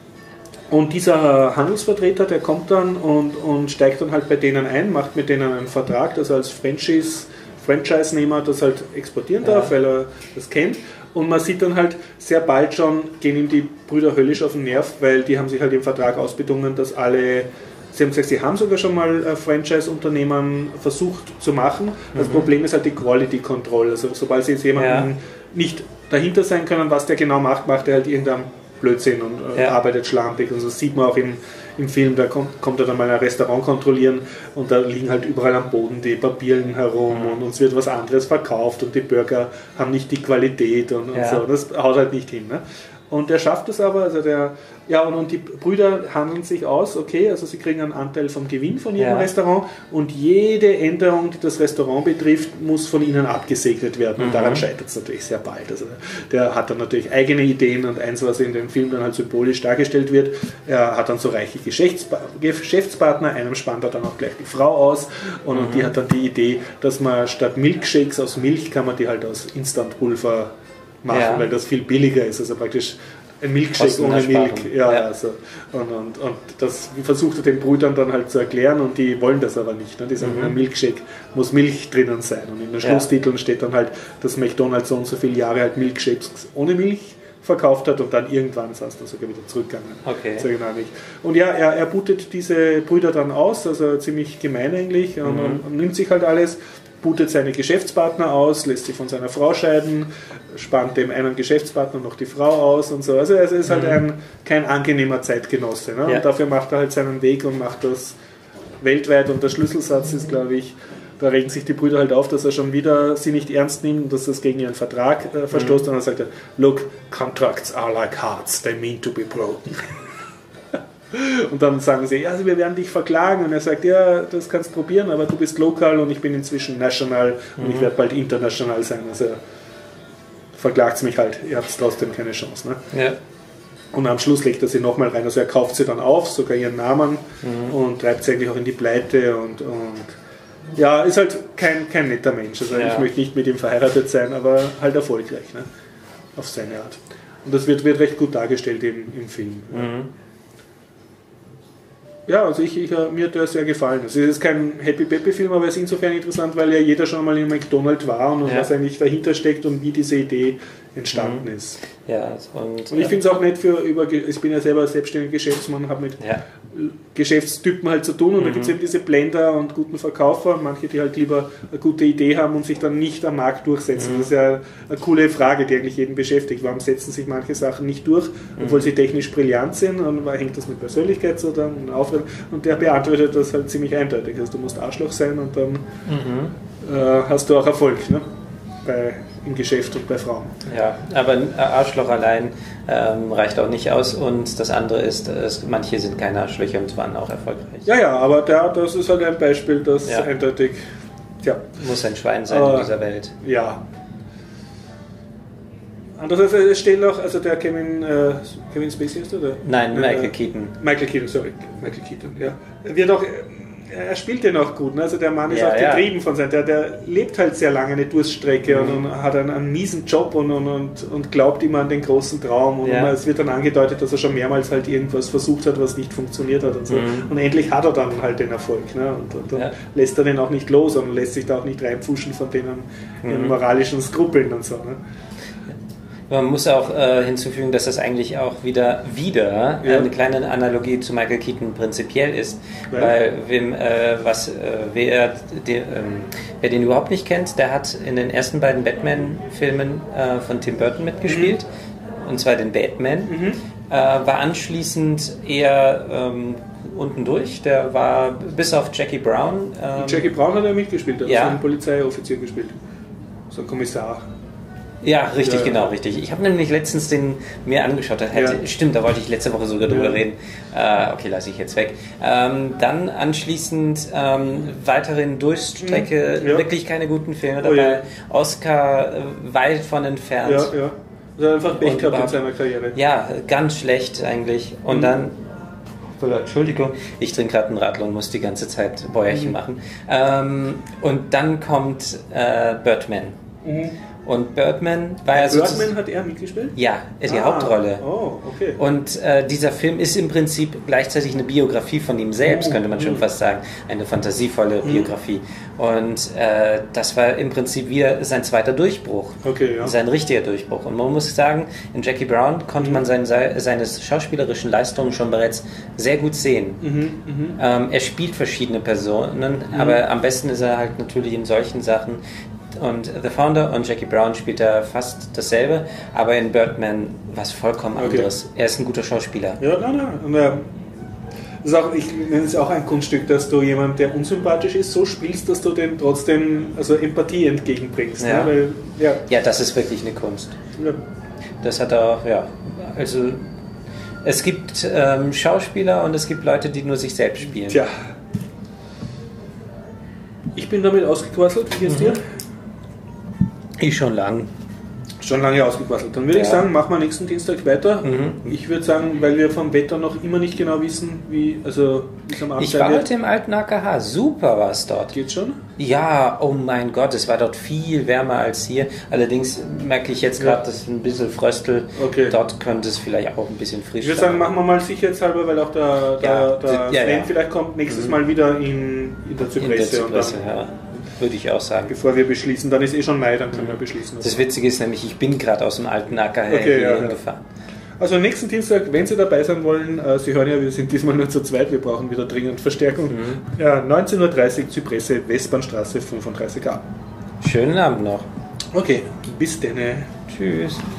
Und dieser Handelsvertreter, der kommt dann und, und steigt dann halt bei denen ein, macht mit denen einen Vertrag, dass er als Franchise, Franchise-Nehmer das halt exportieren darf, ja. weil er das kennt. Und man sieht dann halt sehr bald schon, gehen ihm die Brüder höllisch auf den Nerv, weil die haben sich halt im Vertrag ausbedungen, dass alle, sie haben gesagt, sie haben sogar schon mal Franchise-Unternehmen versucht zu machen. Das mhm. Problem ist halt die Quality Control. Also sobald sie jetzt jemanden ja. nicht dahinter sein können, was der genau macht, macht er halt irgendeinen Blödsinn und äh, ja. arbeitet schlampig. Und das sieht man auch im, im Film, da kommt, kommt er dann mal ein Restaurant kontrollieren und da liegen halt überall am Boden die Papieren herum mhm. und uns wird was anderes verkauft und die Burger haben nicht die Qualität und, und ja. so. Das haut halt nicht hin. Ne? Und der schafft es aber, also der, ja, und, und die Brüder handeln sich aus, okay, also sie kriegen einen Anteil vom Gewinn von jedem ja. Restaurant und jede Änderung, die das Restaurant betrifft, muss von ihnen abgesegnet werden. Und mhm. daran scheitert es natürlich sehr bald. Also der hat dann natürlich eigene Ideen und eins, was in dem Film dann halt symbolisch dargestellt wird, er hat dann so reiche Geschäftspa Geschäftspartner, einem spannt er dann auch gleich die Frau aus und, mhm. und die hat dann die Idee, dass man statt Milkshakes aus Milch, kann man die halt aus Instantpulver machen, ja. weil das viel billiger ist, also praktisch ein Milkshake ohne Milch. Ja, ja. Also, und, und, und das versucht er den Brüdern dann halt zu erklären und die wollen das aber nicht. Ne? Die sagen, mhm. ein Milkshake muss Milch drinnen sein und in den Schlusstiteln ja. steht dann halt, dass McDonald's so und so viele Jahre halt Milkshakes ohne Milch verkauft hat und dann irgendwann ist er sogar wieder zurückgegangen. Okay. Und ja, er, er bootet diese Brüder dann aus, also ziemlich gemein eigentlich und, mhm. und, und nimmt sich halt alles, bootet seine Geschäftspartner aus, lässt sich von seiner Frau scheiden, spannt dem einen Geschäftspartner noch die Frau aus und so. Also er ist halt mhm. ein, kein angenehmer Zeitgenosse. Ne? Ja. Und dafür macht er halt seinen Weg und macht das weltweit. Und der Schlüsselsatz ist, glaube ich, da regen sich die Brüder halt auf, dass er schon wieder sie nicht ernst nimmt und dass das gegen ihren Vertrag äh, verstoßt. Mhm. Und dann sagt er, look, contracts are like hearts, they mean to be broken. Und dann sagen sie, ja, wir werden dich verklagen. Und er sagt, ja, das kannst du probieren, aber du bist lokal und ich bin inzwischen national und mhm. ich werde bald international sein. Also verklagt mich halt, ihr habt trotzdem keine Chance. Ne? Ja. Und am Schluss legt er sie nochmal rein. Also er kauft sie dann auf, sogar ihren Namen mhm. und treibt sie eigentlich auch in die Pleite. Und, und ja, ist halt kein, kein netter Mensch. Also ja. ich möchte nicht mit ihm verheiratet sein, aber halt erfolgreich, ne? Auf seine Art. Und das wird, wird recht gut dargestellt im, im Film. Mhm. Ja, also ich, ich, mir hat der sehr gefallen. Also es ist kein Happy-Peppy-Film, aber es ist insofern interessant, weil ja jeder schon mal in McDonald's war und ja. was eigentlich dahinter steckt und wie diese Idee entstanden mhm. ist. Ja, und, und ich finde es auch nett für, über, ich bin ja selber selbstständiger Geschäftsmann, habe mit ja. Geschäftstypen halt zu tun und mhm. da gibt es eben diese Blender und guten Verkäufer und manche, die halt lieber eine gute Idee haben und sich dann nicht am Markt durchsetzen. Mhm. Das ist ja eine coole Frage, die eigentlich jeden beschäftigt. Warum setzen sich manche Sachen nicht durch, obwohl mhm. sie technisch brillant sind und hängt das mit Persönlichkeit so dann und Aufwand? Und der beantwortet das halt ziemlich eindeutig. Also du musst Arschloch sein und dann mhm. äh, hast du auch Erfolg, ne? Bei im Geschäft und bei Frauen. Ja, aber ein Arschloch allein ähm, reicht auch nicht aus und das andere ist, es, manche sind keine Arschlöcher und waren auch erfolgreich. Ja, ja, aber der, das ist halt ein Beispiel, das Ja. eindeutig, tja, Muss ein Schwein sein Äh, in dieser Welt. ja. Andererseits, es stehen noch, also der Kevin, äh, Kevin Spacey ist der? oder? Nein, Michael äh, Keaton. Michael Keaton, sorry, Michael Keaton, ja. Wird auch, er spielt den auch gut, ne? Also der Mann ist Ja, auch ja. getrieben von seinem, der, der lebt halt sehr lange eine Durststrecke Mhm. und, und hat einen, einen miesen Job und, und, und, und glaubt immer an den großen Traum und, Ja. und es wird dann angedeutet, dass er schon mehrmals halt irgendwas versucht hat, was nicht funktioniert hat und so. Mhm. Und endlich hat er dann halt den Erfolg, ne? Und, und dann Ja. lässt er den auch nicht los und lässt sich da auch nicht reinpfuschen von denen ihren Mhm. moralischen Skrupeln und so, ne? Man muss auch äh, hinzufügen, dass das eigentlich auch wieder, wieder Ja. eine kleine Analogie zu Michael Keaton prinzipiell ist. Weil? Weil wem, äh, was, äh, wer, de, ähm, wer den überhaupt nicht kennt, der hat in den ersten beiden Batman-Filmen äh, von Tim Burton mitgespielt. Und zwar den Batman. Mhm. Äh, war anschließend eher ähm, unten durch. Der war bis auf Jackie Brown. Ähm, Jackie Brown hat er mitgespielt, er hat Ja. so einen Polizeioffizier gespielt. So ein Kommissar. Ja, richtig, Ja, genau, ja. richtig. Ich habe nämlich letztens den mir angeschaut. Das hätte, Ja. Stimmt, da wollte ich letzte Woche sogar drüber Ja. reden. Äh, okay, lasse ich jetzt weg. Ähm, dann anschließend ähm, weiterhin Durchstrecke, Mhm. Ja. wirklich keine guten Filme Oh, dabei. ja. Oscar äh, weit von entfernt. Ja, ja. Er hat einfach Pech Und gehabt in überhaupt- seiner Karriere. Ja, ganz schlecht eigentlich. Und Mhm. dann. Entschuldigung, ich trinke gerade einen Radler und muss die ganze Zeit Bäuerchen Mhm. machen. Ähm, und dann kommt äh, Birdman. Mhm. Und Birdman war ja sozusagen. Birdman hat er mitgespielt? Ja, die Ah, Hauptrolle. Oh, okay. Und äh, dieser Film ist im Prinzip gleichzeitig eine Biografie von ihm selbst, Oh, könnte man schon mhm. fast sagen. Eine fantasievolle Mhm. Biografie. Und äh, das war im Prinzip wieder sein zweiter Durchbruch. Okay, ja. Sein richtiger Durchbruch. Und man muss sagen, in Jackie Brown konnte Mhm. man seine, seine schauspielerischen Leistungen schon bereits sehr gut sehen. Mhm, mhm. Ähm, er spielt verschiedene Personen, aber am besten ist er halt natürlich in solchen Sachen. Und The Founder und Jackie Brown spielt er fast dasselbe, aber in Birdman was vollkommen Okay. anderes. Er ist ein guter Schauspieler. Ja, nein, nein. Und, äh, das ist auch, ich nenne es auch ein Kunststück, dass du jemand, der unsympathisch ist, so spielst, dass du dem trotzdem also Empathie entgegenbringst. Ja. Ne? Weil, ja, Ja, das ist wirklich eine Kunst. ja. Das hat er auch, ja. Also, es gibt ähm, Schauspieler und es gibt Leute, die nur sich selbst spielen. Tja. Ich bin damit ausgequasselt. Wie geht's dir? Ich schon lang. Schon lange ausgequasselt. Dann würde Ja. ich sagen, machen wir nächsten Dienstag weiter. Mhm. Ich würde sagen, weil wir vom Wetter noch immer nicht genau wissen, wie also wie es am Abend Ich sein war wird. heute im alten A K H. Super war es dort. Geht's schon? Ja, oh mein Gott, es war dort viel wärmer als hier. Allerdings merke ich jetzt gerade, Ja. dass es ein bisschen fröstelt. Okay. Dort könnte es vielleicht auch ein bisschen frisch Ich würde sagen, machen wir mal sicherheitshalber, weil auch der, der, Ja, der ja, Sven ja. vielleicht kommt nächstes Mhm. Mal wieder in, in der in Zypresse. der Zypresse, Und dann, ja, würde ich auch sagen. bevor wir beschließen, dann ist eh schon Mai, dann können wir beschließen. Das Witzige ist nämlich, ich bin gerade aus dem alten A K H Okay, hier ja, ja. hingefahren. Also nächsten Dienstag, wenn Sie dabei sein wollen, äh, Sie hören ja, wir sind diesmal nur zu zweit, wir brauchen wieder dringend Verstärkung. Mhm. Ja, neunzehn Uhr dreißig Zypresse, Westbahnstraße fünfunddreißig a. Schönen Abend noch. Okay, bis denne. Tschüss.